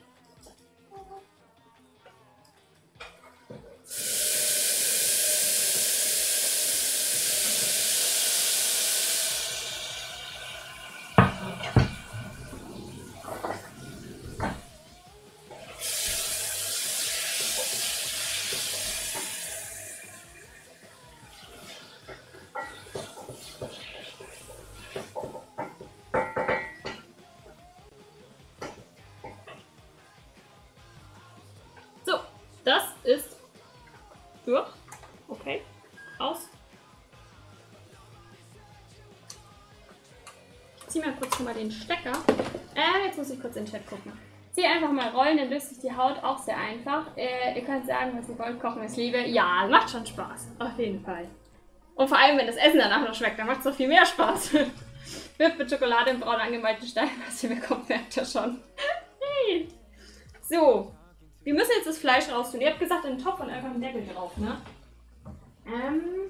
Das ist durch. Okay. Aus. Ich ziehe mal kurz schon mal den Stecker. Äh, jetzt muss ich kurz in den Chat gucken. Ziehe einfach mal rollen, dann löst sich die Haut auch sehr einfach. Äh, ihr könnt sagen, was ihr wollt, kochen ist Liebe. Ja, macht schon Spaß. Auf jeden Fall. Und vor allem, wenn das Essen danach noch schmeckt, dann macht es noch viel mehr Spaß. Wirft mit Schokolade im braun angemalten Stein, was ihr bekommt, merkt ihr schon. Hey. So. Wir müssen jetzt das Fleisch raustun. Ihr habt gesagt, in den Topf und einfach einen Deckel drauf, ne? Ähm.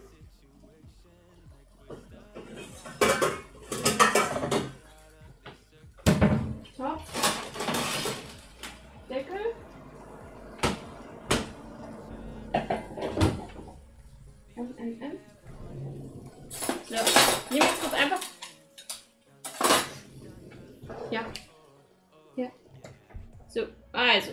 Topf. Deckel. M, M, M. So. Nehmen wir jetzt kurz einfach. Ja. Ja. So, also.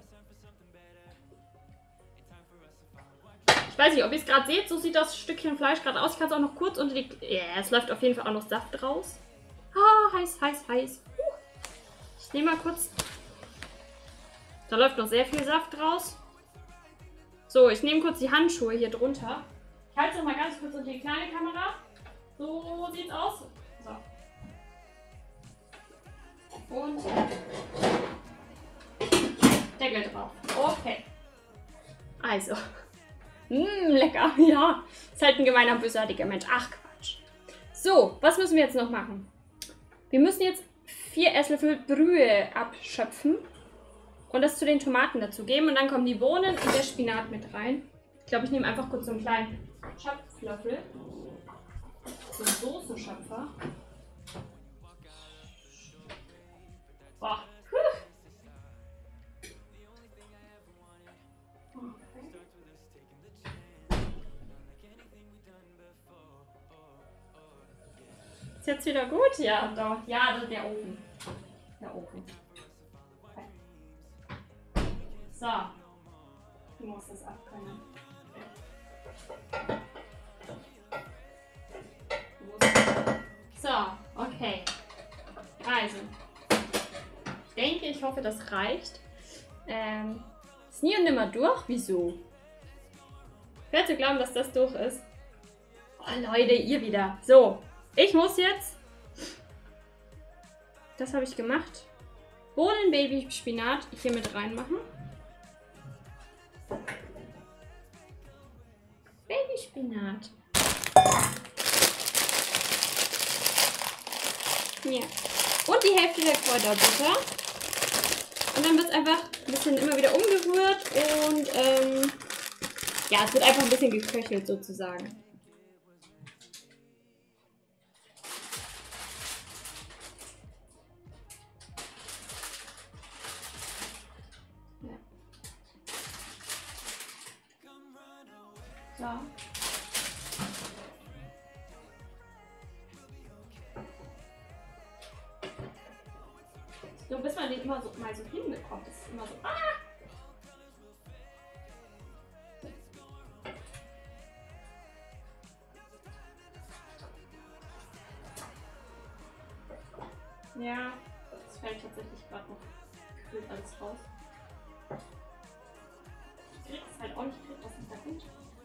Ich weiß nicht, ob ihr es gerade seht, so sieht das Stückchen Fleisch gerade aus. Ich kann es auch noch kurz unter die... Ja, yeah, es läuft auf jeden Fall auch noch Saft raus. Ah, heiß, heiß, heiß. Ich nehme mal kurz... Da läuft noch sehr viel Saft raus. So, ich nehme kurz die Handschuhe hier drunter. Ich halte es noch mal ganz kurz unter die kleine Kamera. So sieht's aus. So. Und... Deckel drauf. Okay. Also... Mmm, lecker, ja. Ist halt ein gemeiner, bösartiger Mensch. Ach, Quatsch. So, was müssen wir jetzt noch machen? Wir müssen jetzt vier Esslöffel Brühe abschöpfen und das zu den Tomaten dazu geben. Und dann kommen die Bohnen und der Spinat mit rein. Ich glaube, ich nehme einfach kurz so einen kleinen Schöpflöffel. So einen Soßenschöpfer. jetzt wieder gut? Ja, doch. Ja, der Ofen. Der Ofen. Okay. So. Du musst es abkönnen. So, okay. Also. Ich denke, ich hoffe, das reicht. Ähm, ist nie und nimmer durch? Wieso? Wer zu glauben, dass das durch ist? Oh, Leute, ihr wieder. So, ich muss jetzt... Das habe ich gemacht. Bohnen, Baby, Spinat hier mit reinmachen. Baby Spinat. Ja. Und die Hälfte der Kräuterbutter. Und dann wird es einfach ein bisschen immer wieder umgerührt und ähm, ja, es wird einfach ein bisschen geköchelt sozusagen. Ja. So. So, bis man den immer so mal so hinbekommt. Das ist immer so. Ah! Ja, das fällt tatsächlich gerade noch gefühlt alles raus. Ich krieg es halt auch nicht, ich krieg das nicht da gut.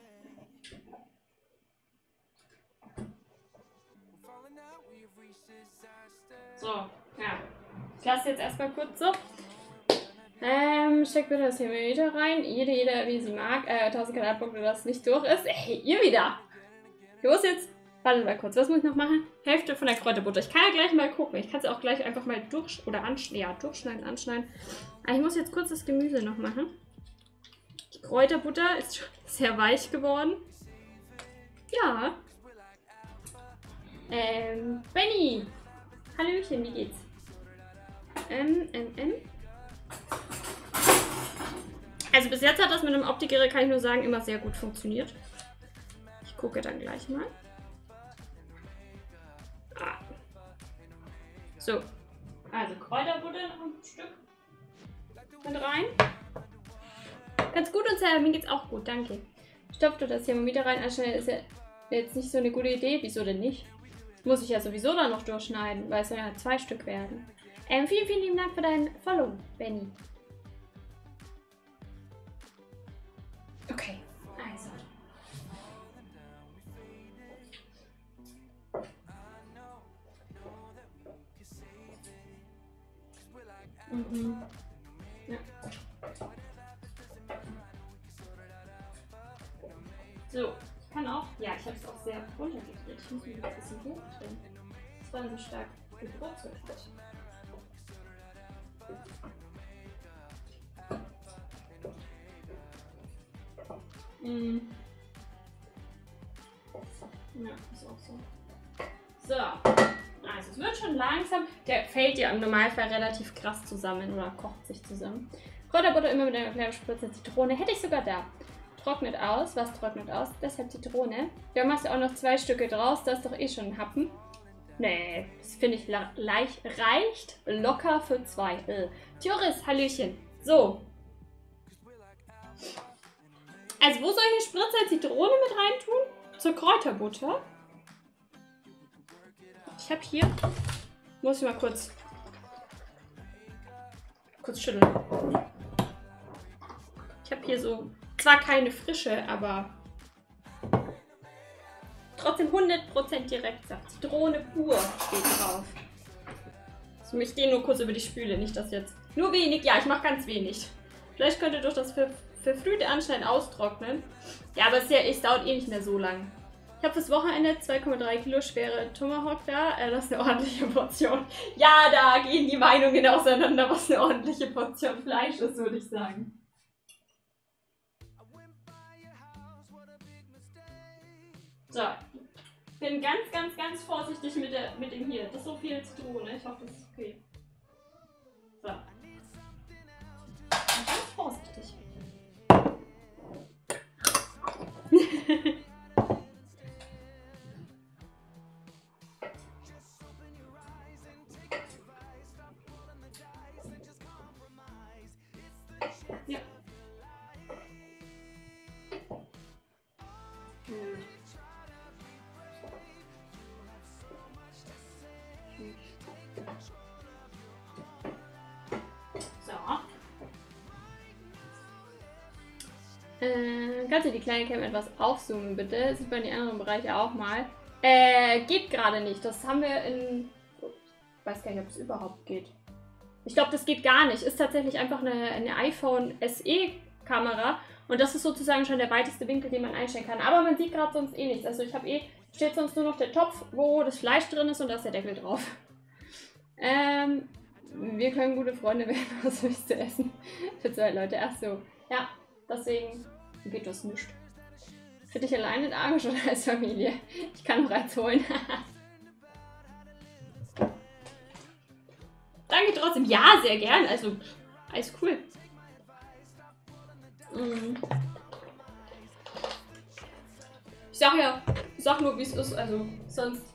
So, ja. Ich lasse jetzt erstmal kurz so. Ähm, steck bitte das Thermometer rein. Jede, jeder, wie sie mag. Äh, tausend Quadratpunkte, das nicht durch ist. Ey, ihr wieder! Los jetzt! Warte mal kurz, was muss ich noch machen? Hälfte von der Kräuterbutter. Ich kann ja gleich mal gucken. Ich kann es auch gleich einfach mal durch oder anschneiden. Ja, durchschneiden, anschneiden. Aber ich muss jetzt kurz das Gemüse noch machen. Die Kräuterbutter ist schon sehr weich geworden. Ja. Ähm, Benny! Hallöchen, wie geht's? Ähm, ähm, ähm. Also bis jetzt hat das mit einem Opti-Gerät, kann ich nur sagen, immer sehr gut funktioniert. Ich gucke dann gleich mal. Ah. So. Also Kräuterbutter noch ein Stück mit rein. Ganz gut und Sarah, mir geht's auch gut, danke. Stopft du das Thermometer rein, anschneiden ist ja jetzt nicht so eine gute Idee. Wieso denn nicht? Muss ich ja sowieso dann noch durchschneiden, weil es sollen ja zwei Stück werden. Ähm, vielen, vielen lieben Dank für dein Follow, Benny. Okay, also. Mhm. Ja. So, ich kann auch. Ja, ich habe es auch sehr runtergedreht. Ich muss mich ein bisschen hochdrehen. Das war so stark gebrutzelt. Mhm. Ja, ist auch so. So, also es wird schon langsam. Der fällt ja im Normalfall relativ krass zusammen oder kocht sich zusammen. Kräuterbutter immer mit einer kleinen Spritze Zitrone. Hätte ich sogar da. Trocknet aus. Was trocknet aus? Deshalb Zitrone. Da machst du auch noch zwei Stücke draus. Das ist doch eh schon ein Happen. Nee, das finde ich leicht. Reicht locker für zwei. Äh. Tjoris, Hallöchen. So. Also wo soll ich eine Spritze Zitrone mit reintun? Zur Kräuterbutter. Ich habe hier, muss ich mal kurz, kurz schütteln. Ich habe hier so, zwar keine frische, aber trotzdem hundert Prozent Direktsaft. Zitrone pur steht drauf. Also ich gehe nur kurz über die Spüle, nicht das jetzt. Nur wenig, ja, ich mache ganz wenig. Vielleicht könnte durch das ver verfrühte Anschneiden austrocknen. Ja, aber es, ja, es dauert eh nicht mehr so lang. Ich habe fürs Wochenende zwei Komma drei Kilo schwere Tomahawk da. Äh, das ist eine ordentliche Portion. Ja, da gehen die Meinungen auseinander, was eine ordentliche Portion Fleisch ist, würde ich sagen. So. Ich bin ganz, ganz, ganz vorsichtig mit, der, mit dem hier. Das ist so viel Zitrone. Ich hoffe, das ist okay. So. Ganz vorsichtig. Äh, kannst du die kleine Cam etwas aufzoomen, bitte? Sieht man die anderen Bereiche auch mal. Äh, geht gerade nicht. Das haben wir in... Ich weiß gar nicht, ob es überhaupt geht. Ich glaube, das geht gar nicht. Ist tatsächlich einfach eine, eine iPhone S E Kamera. Und das ist sozusagen schon der weiteste Winkel, den man einstellen kann. Aber man sieht gerade sonst eh nichts. Also ich habe eh... Steht sonst nur noch der Topf, wo das Fleisch drin ist und da ist der Deckel drauf. Ähm... Wir können gute Freunde werden, was soll ich zu essen? Für zwei Leute. Ach so. Ja, deswegen geht das nicht. Für dich allein in Arsch oder als Familie? Ich kann noch eins holen. Danke trotzdem. Ja, sehr gern. Also, alles cool. Mm. Ich sag ja, ich sag nur, wie es ist. Also, sonst.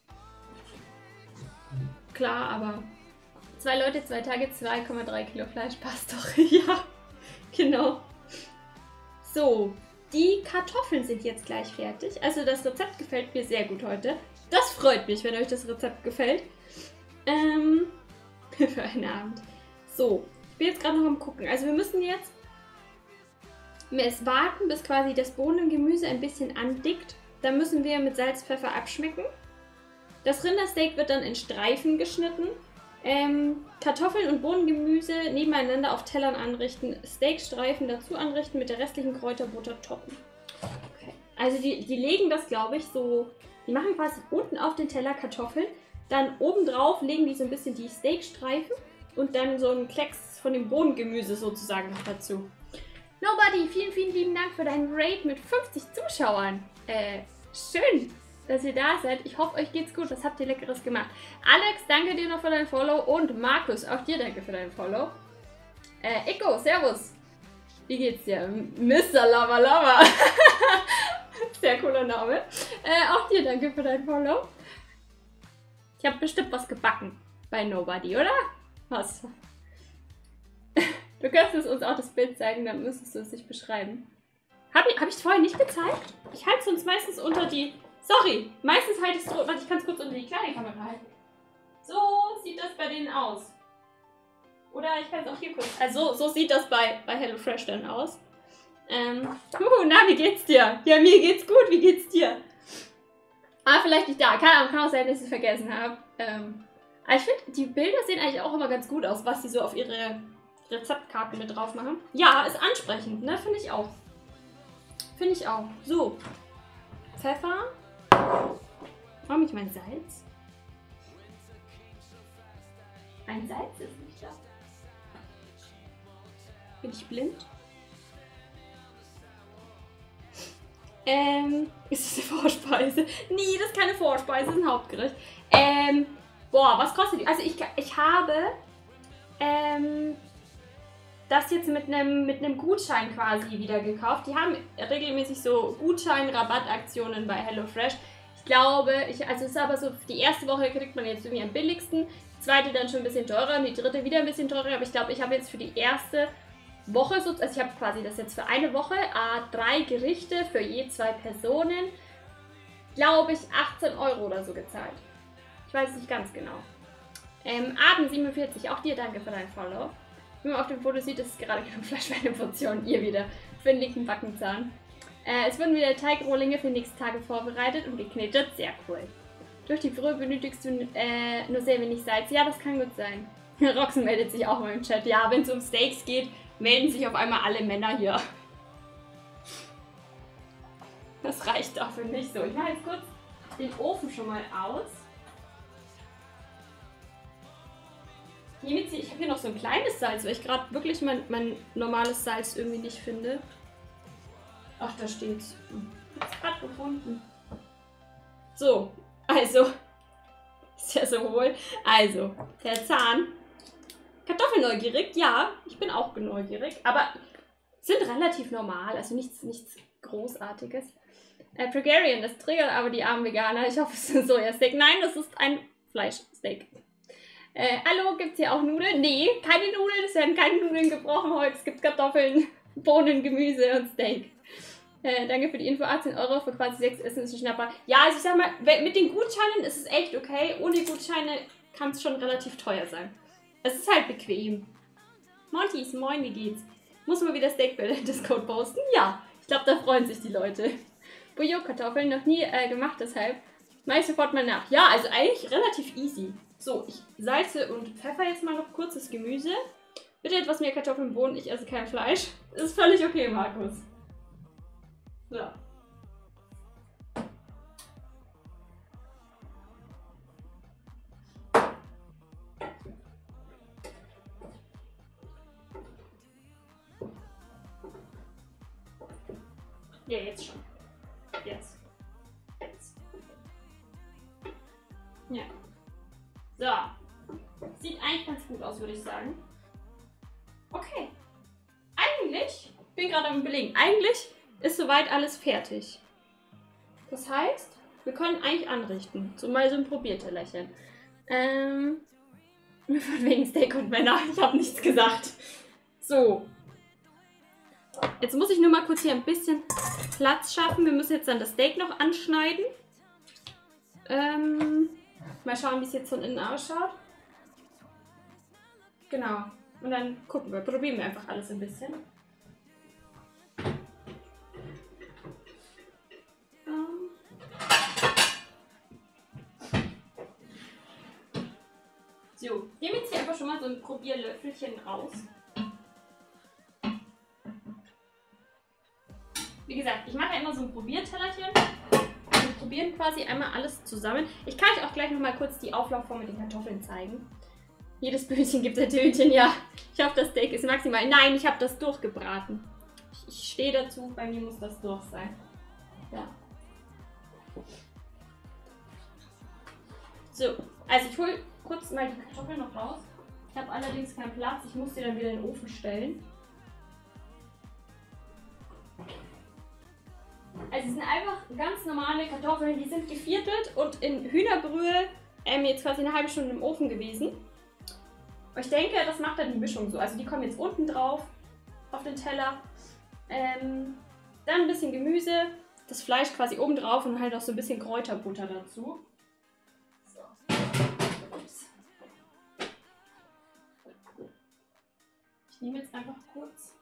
Klar, aber. Zwei Leute, zwei Tage, zwei Komma drei Kilo Fleisch, passt doch. Ja, genau. So, die Kartoffeln sind jetzt gleich fertig. Also das Rezept gefällt mir sehr gut heute. Das freut mich, wenn euch das Rezept gefällt. Ähm, für einen Abend. So, ich bin jetzt gerade noch am Gucken. Also wir müssen jetzt es warten, bis quasi das Bohnengemüse ein bisschen andickt. Dann müssen wir mit Salz, Pfeffer abschmecken. Das Rindersteak wird dann in Streifen geschnitten. Ähm, Kartoffeln und Bohnengemüse nebeneinander auf Tellern anrichten, Steakstreifen dazu anrichten, mit der restlichen Kräuterbutter toppen. Okay. Also die, die legen das, glaube ich, so, die machen quasi unten auf den Teller Kartoffeln, dann obendrauf legen die so ein bisschen die Steakstreifen und dann so ein Klecks von dem Bohnengemüse sozusagen noch dazu. Nobody, vielen, vielen lieben Dank für deinen Raid mit fünfzig Zuschauern. Äh, schön, dass ihr da seid. Ich hoffe, euch geht's gut. Was habt ihr Leckeres gemacht? Alex, danke dir noch für dein Follow. Und Markus, auch dir danke für dein Follow. Äh, Iko, servus. Wie geht's dir? Mister Lava Lava. Sehr cooler Name. Äh, auch dir danke für dein Follow. Ich habe bestimmt was gebacken bei Nobody, oder? Was? Du könntest uns auch das Bild zeigen, dann müsstest du es nicht beschreiben. Habe ich es hab vorher nicht gezeigt? Ich halte es uns meistens unter die... Sorry, meistens halte ich es... Warte, ich kann es kurz unter die kleine Kamera halten. So sieht das bei denen aus. Oder ich kann es auch hier kurz... Also so sieht das bei, bei HelloFresh dann aus. Ähm, uh, na, wie geht's dir? Ja, mir geht's gut, wie geht's dir? Ah, vielleicht nicht da. Keine Ahnung, kann auch sein, dass ich es vergessen habe. Ähm, aber ich finde, die Bilder sehen eigentlich auch immer ganz gut aus, was sie so auf ihre Rezeptkarten mit drauf machen. Ja, ist ansprechend, ne? Finde ich auch. Finde ich auch. So. Pfeffer. Warum nicht mein Salz? Ein Salz ist nicht da. Bin ich blind? Ähm, ist das eine Vorspeise? Nee, das ist keine Vorspeise, das ist ein Hauptgericht. Ähm, boah, was kostet die? Also ich, ich habe ähm, das jetzt mit einem mit einem Gutschein quasi wieder gekauft. Die haben regelmäßig so Gutschein-Rabattaktionen bei HelloFresh. Ich glaube, ich, also es ist aber so, die erste Woche kriegt man jetzt irgendwie am billigsten, die zweite dann schon ein bisschen teurer und die dritte wieder ein bisschen teurer. Aber ich glaube, ich habe jetzt für die erste Woche, so, also ich habe quasi das jetzt für eine Woche, äh, drei Gerichte für je zwei Personen, glaube ich, achtzehn Euro oder so gezahlt. Ich weiß es nicht ganz genau. Ähm, Abend siebenundvierzig, auch dir danke für dein Follow. Wie man auf dem Foto sieht, ist gerade genug Fleisch für eine Portion. Ihr wieder. Für den linken Backenzahn. Äh, es wurden wieder Teigrohlinge für die nächsten Tage vorbereitet und geknetet. Sehr cool. Durch die Brühe benötigst du äh, nur sehr wenig Salz. Ja, das kann gut sein. Roxen meldet sich auch mal im Chat. Ja, wenn es um Steaks geht, melden sich auf einmal alle Männer hier. Das reicht dafür nicht so. Ich mache jetzt kurz den Ofen schon mal aus. Ich habe hier noch so ein kleines Salz, weil ich gerade wirklich mein, mein normales Salz irgendwie nicht finde. Ach, da steht's. Ich hab's gerade gefunden. So, also. Ist ja so wohl. Also, der Zahn. Kartoffelneugierig? Ja, ich bin auch neugierig. Aber sind relativ normal, also nichts, nichts Großartiges. Äh, Pregarian, das triggert aber die armen Veganer. Ich hoffe, es ist ein Sojasteak. Nein, das ist ein Fleischsteak. Äh, hallo, gibt's hier auch Nudeln? Nee, keine Nudeln, es werden keine Nudeln gebrochen heute. Es gibt Kartoffeln, Bohnen, Gemüse und Steak. Äh, danke für die Info, achtzehn Euro für quasi sechs Essen ist ein Schnapper. Ja, also ich sag mal, mit den Gutscheinen ist es echt okay. Ohne Gutscheine kann es schon relativ teuer sein. Es ist halt bequem. Montis, moin, wie geht's? Muss man wieder Steakbilder in Discord posten? Ja, ich glaube, da freuen sich die Leute. Bouillon-Kartoffeln noch nie äh, gemacht, deshalb mache ich sofort mal nach. Ja, also eigentlich relativ easy. So, ich salze und pfeffer jetzt mal noch kurz das Gemüse. Bitte etwas mehr Kartoffeln und Bohnen, ich esse kein Fleisch. Das ist völlig okay, Markus. So. Ja, jetzt schon. Jetzt. Jetzt. Ja. So. Sieht eigentlich ganz gut aus, würde ich sagen. Okay. Eigentlich, ich bin gerade am Überlegen, eigentlich ist soweit alles fertig. Das heißt, wir können eigentlich anrichten. So mal so ein Probiertellerchen. Ähm, von wegen Steak und Männer, ich habe nichts gesagt. So. Jetzt muss ich nur mal kurz hier ein bisschen Platz schaffen. Wir müssen jetzt dann das Steak noch anschneiden. Ähm, mal schauen, wie es jetzt von innen ausschaut. Genau. Und dann gucken wir, probieren wir einfach alles ein bisschen. Ähm. So, ich nehme jetzt hier einfach schon mal so ein Probierlöffelchen raus. Wie gesagt, ich mache ja immer so ein Probiertellerchen. Wir probieren quasi einmal alles zusammen. Ich kann euch auch gleich noch mal kurz die Auflaufform mit den Kartoffeln zeigen. Jedes Böhnchen gibt ein Tönchen, ja. Ich hoffe, das Steak ist maximal. Nein, ich habe das durchgebraten. Ich, ich stehe dazu, bei mir muss das durch sein. Ja. So, also ich hole kurz mal die Kartoffeln noch raus. Ich habe allerdings keinen Platz, ich muss die dann wieder in den Ofen stellen. Also es sind einfach ganz normale Kartoffeln, die sind geviertelt und in Hühnerbrühe ähm, jetzt quasi eine halbe Stunde im Ofen gewesen. Ich denke, das macht dann die Mischung so. Also die kommen jetzt unten drauf, auf den Teller. Ähm, dann ein bisschen Gemüse, das Fleisch quasi oben drauf und halt auch so ein bisschen Kräuterbutter dazu. So. Ups. Ich nehme jetzt einfach kurz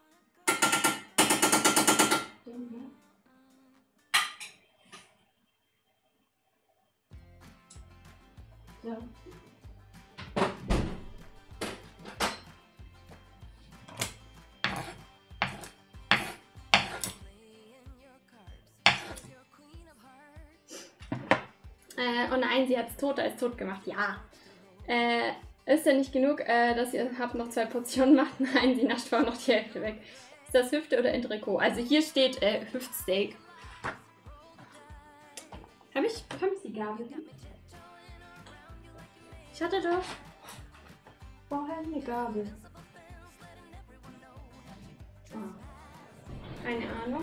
den hier. So. Äh, oh nein, sie hat es tot als tot gemacht. Ja. Äh, ist ja nicht genug, äh, dass ihr habt noch zwei Portionen macht? Nein, sie nascht vorher noch die Hälfte weg. Ist das Hüfte oder Entrecot? Also hier steht äh, Hüftsteak. Habe ich, hab ich die Gabel hin? Ich hatte doch vorher eine Gabel. Oh. Keine Ahnung.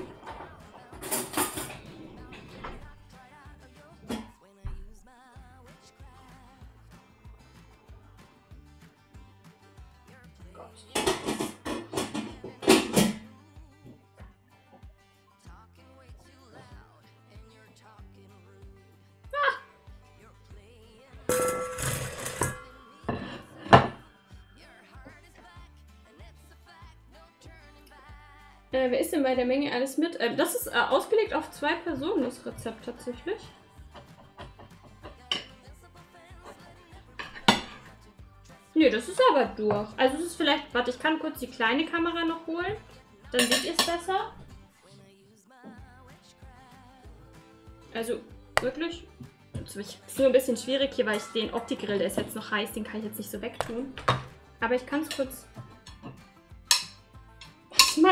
Äh, wer isst denn bei der Menge alles mit? Äh, das ist äh, ausgelegt auf zwei Personen, das Rezept tatsächlich. Nee, das ist aber durch. Also es ist vielleicht, warte, ich kann kurz die kleine Kamera noch holen. Dann seht ihr es besser. Also wirklich, es ist nur ein bisschen schwierig hier, weil ich den Opti-Grill, der ist jetzt noch heiß, den kann ich jetzt nicht so wegtun. Aber ich kann es kurz... mal...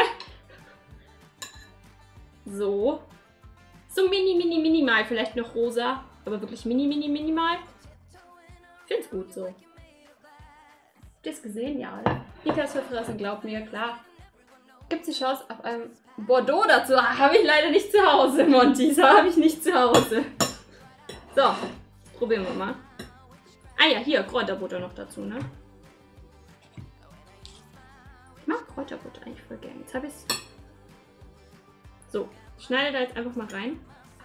So. So mini, mini, minimal. Vielleicht noch rosa. Aber wirklich mini, mini, minimal. Ich finde es gut so. Habt ihr es gesehen? Ja, oder? Nikas verfressen, glaubt mir, klar. Gibt es die Chance auf einem Bordeaux dazu? Habe ich leider nicht zu Hause, Monty. So habe ich nicht zu Hause. So. Probieren wir mal. Ah ja, hier, Kräuterbutter noch dazu, ne? Ich mag Kräuterbutter eigentlich voll gerne. Jetzt habe ich es. So, ich schneide da jetzt einfach mal rein.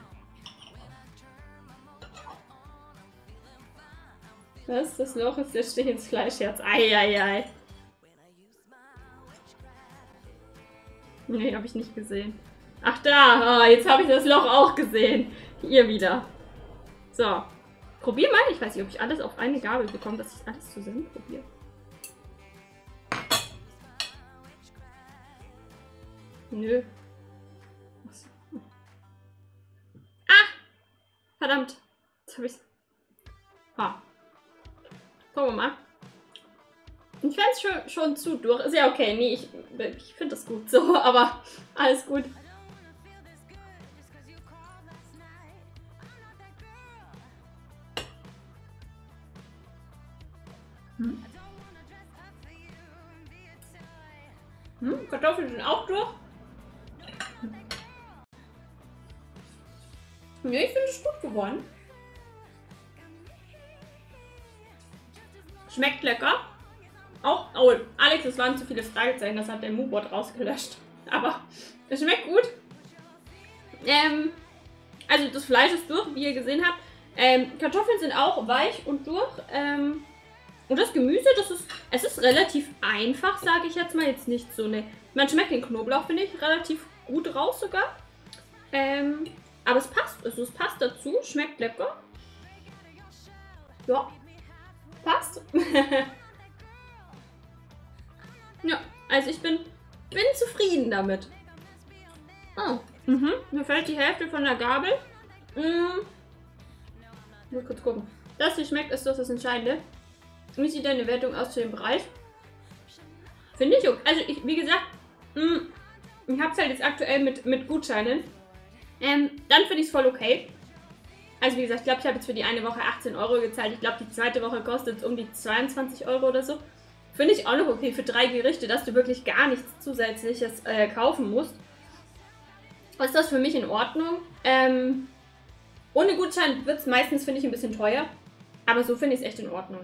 Was? Das Loch ist der Stich ins Fleischherz. Eieiei. Nee, habe ich nicht gesehen. Ach da, oh, jetzt habe ich das Loch auch gesehen. Hier wieder. So. Probier mal. Ich weiß nicht, ob ich alles auf eine Gabel bekomme, dass ich alles zusammen probiere. Nö. Was? Ah! Verdammt. Jetzt habe ich's. Ha. Gucken wir mal. Ich fände es schon, schon zu durch. Ist ja okay. Nee, ich, ich finde das gut so, aber alles gut. Hm. Hm, Kartoffeln sind auch durch. Nee, ich finde es gut geworden. Schmeckt lecker. Auch, oh, Alex, es waren zu viele Fragezeichen, das hat der Moobot rausgelöscht. Aber es schmeckt gut. Ähm, also das Fleisch ist durch, wie ihr gesehen habt. Ähm, Kartoffeln sind auch weich und durch. Ähm, und das Gemüse, das ist, es ist relativ einfach, sage ich jetzt mal. Jetzt nicht so, ne. Man schmeckt den Knoblauch, finde ich, relativ gut raus sogar. Ähm, aber es passt, also es passt dazu, schmeckt lecker. Ja, passt. Ja, also ich bin, bin zufrieden damit. Oh, mhm. Mir fällt die Hälfte von der Gabel. Mm. Mal kurz gucken. Das hier schmeckt, ist doch das Entscheidende. Wie sieht deine Wertung aus zu dem Preis? Finde ich okay. Also ich, wie gesagt, mm, ich habe es halt jetzt aktuell mit, mit Gutscheinen. Ähm, dann finde ich es voll okay. Also wie gesagt, ich glaube, ich habe jetzt für die eine Woche achtzehn Euro gezahlt. Ich glaube, die zweite Woche kostet es um die zweiundzwanzig Euro oder so. Finde ich auch noch okay für drei Gerichte, dass du wirklich gar nichts Zusätzliches äh, kaufen musst. Ist das für mich in Ordnung? Ähm, ohne Gutschein wird es meistens, finde ich, ein bisschen teuer. Aber so finde ich es echt in Ordnung.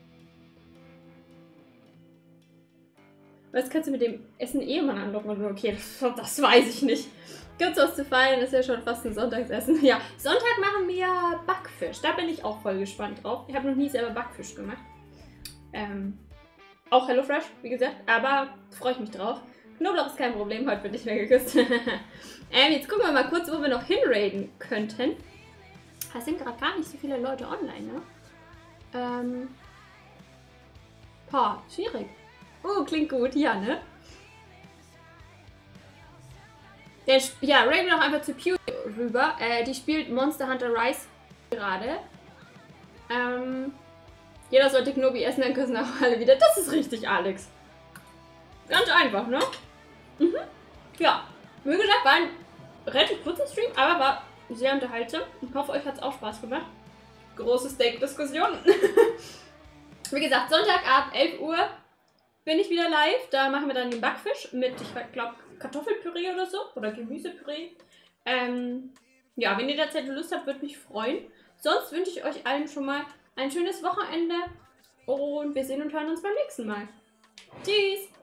Was kannst du mit dem Essen Ehemann anlocken? Okay, das, das weiß ich nicht. Gibt's was zu feiern? Ist ja schon fast ein Sonntagsessen. Ja, Sonntag machen wir Backfisch. Da bin ich auch voll gespannt drauf. Ich habe noch nie selber Backfisch gemacht. Ähm, auch HelloFresh, wie gesagt. Aber freue ich mich drauf. Knoblauch ist kein Problem. Heute bin ich mehr geküsst. ähm, jetzt gucken wir mal kurz, wo wir noch hinraiden könnten. Es sind gerade gar nicht so viele Leute online, ne? Ähm. Boah, schwierig. Oh, klingt gut. Ja, ne? Der, ja, raiden wir noch einfach zu Pew rüber. Äh, die spielt Monster Hunter Rise gerade. Ähm, jeder sollte Knobi essen, dann küssen auch alle wieder. Das ist richtig, Alex. Ganz einfach, ne? Mhm. Ja, wie gesagt, war ein relativ kurzer Stream, aber war sehr unterhaltsam. Ich hoffe, euch hat es auch Spaß gemacht. Große Steak-Diskussion. Wie gesagt, Sonntag ab elf Uhr bin ich wieder live. Da machen wir dann den Backfisch mit, ich glaube, Kartoffelpüree oder so. Oder Gemüsepüree. Ähm, ja, wenn ihr derzeit Lust habt, würde mich freuen. Sonst wünsche ich euch allen schon mal ein schönes Wochenende. Und wir sehen und hören uns beim nächsten Mal. Tschüss!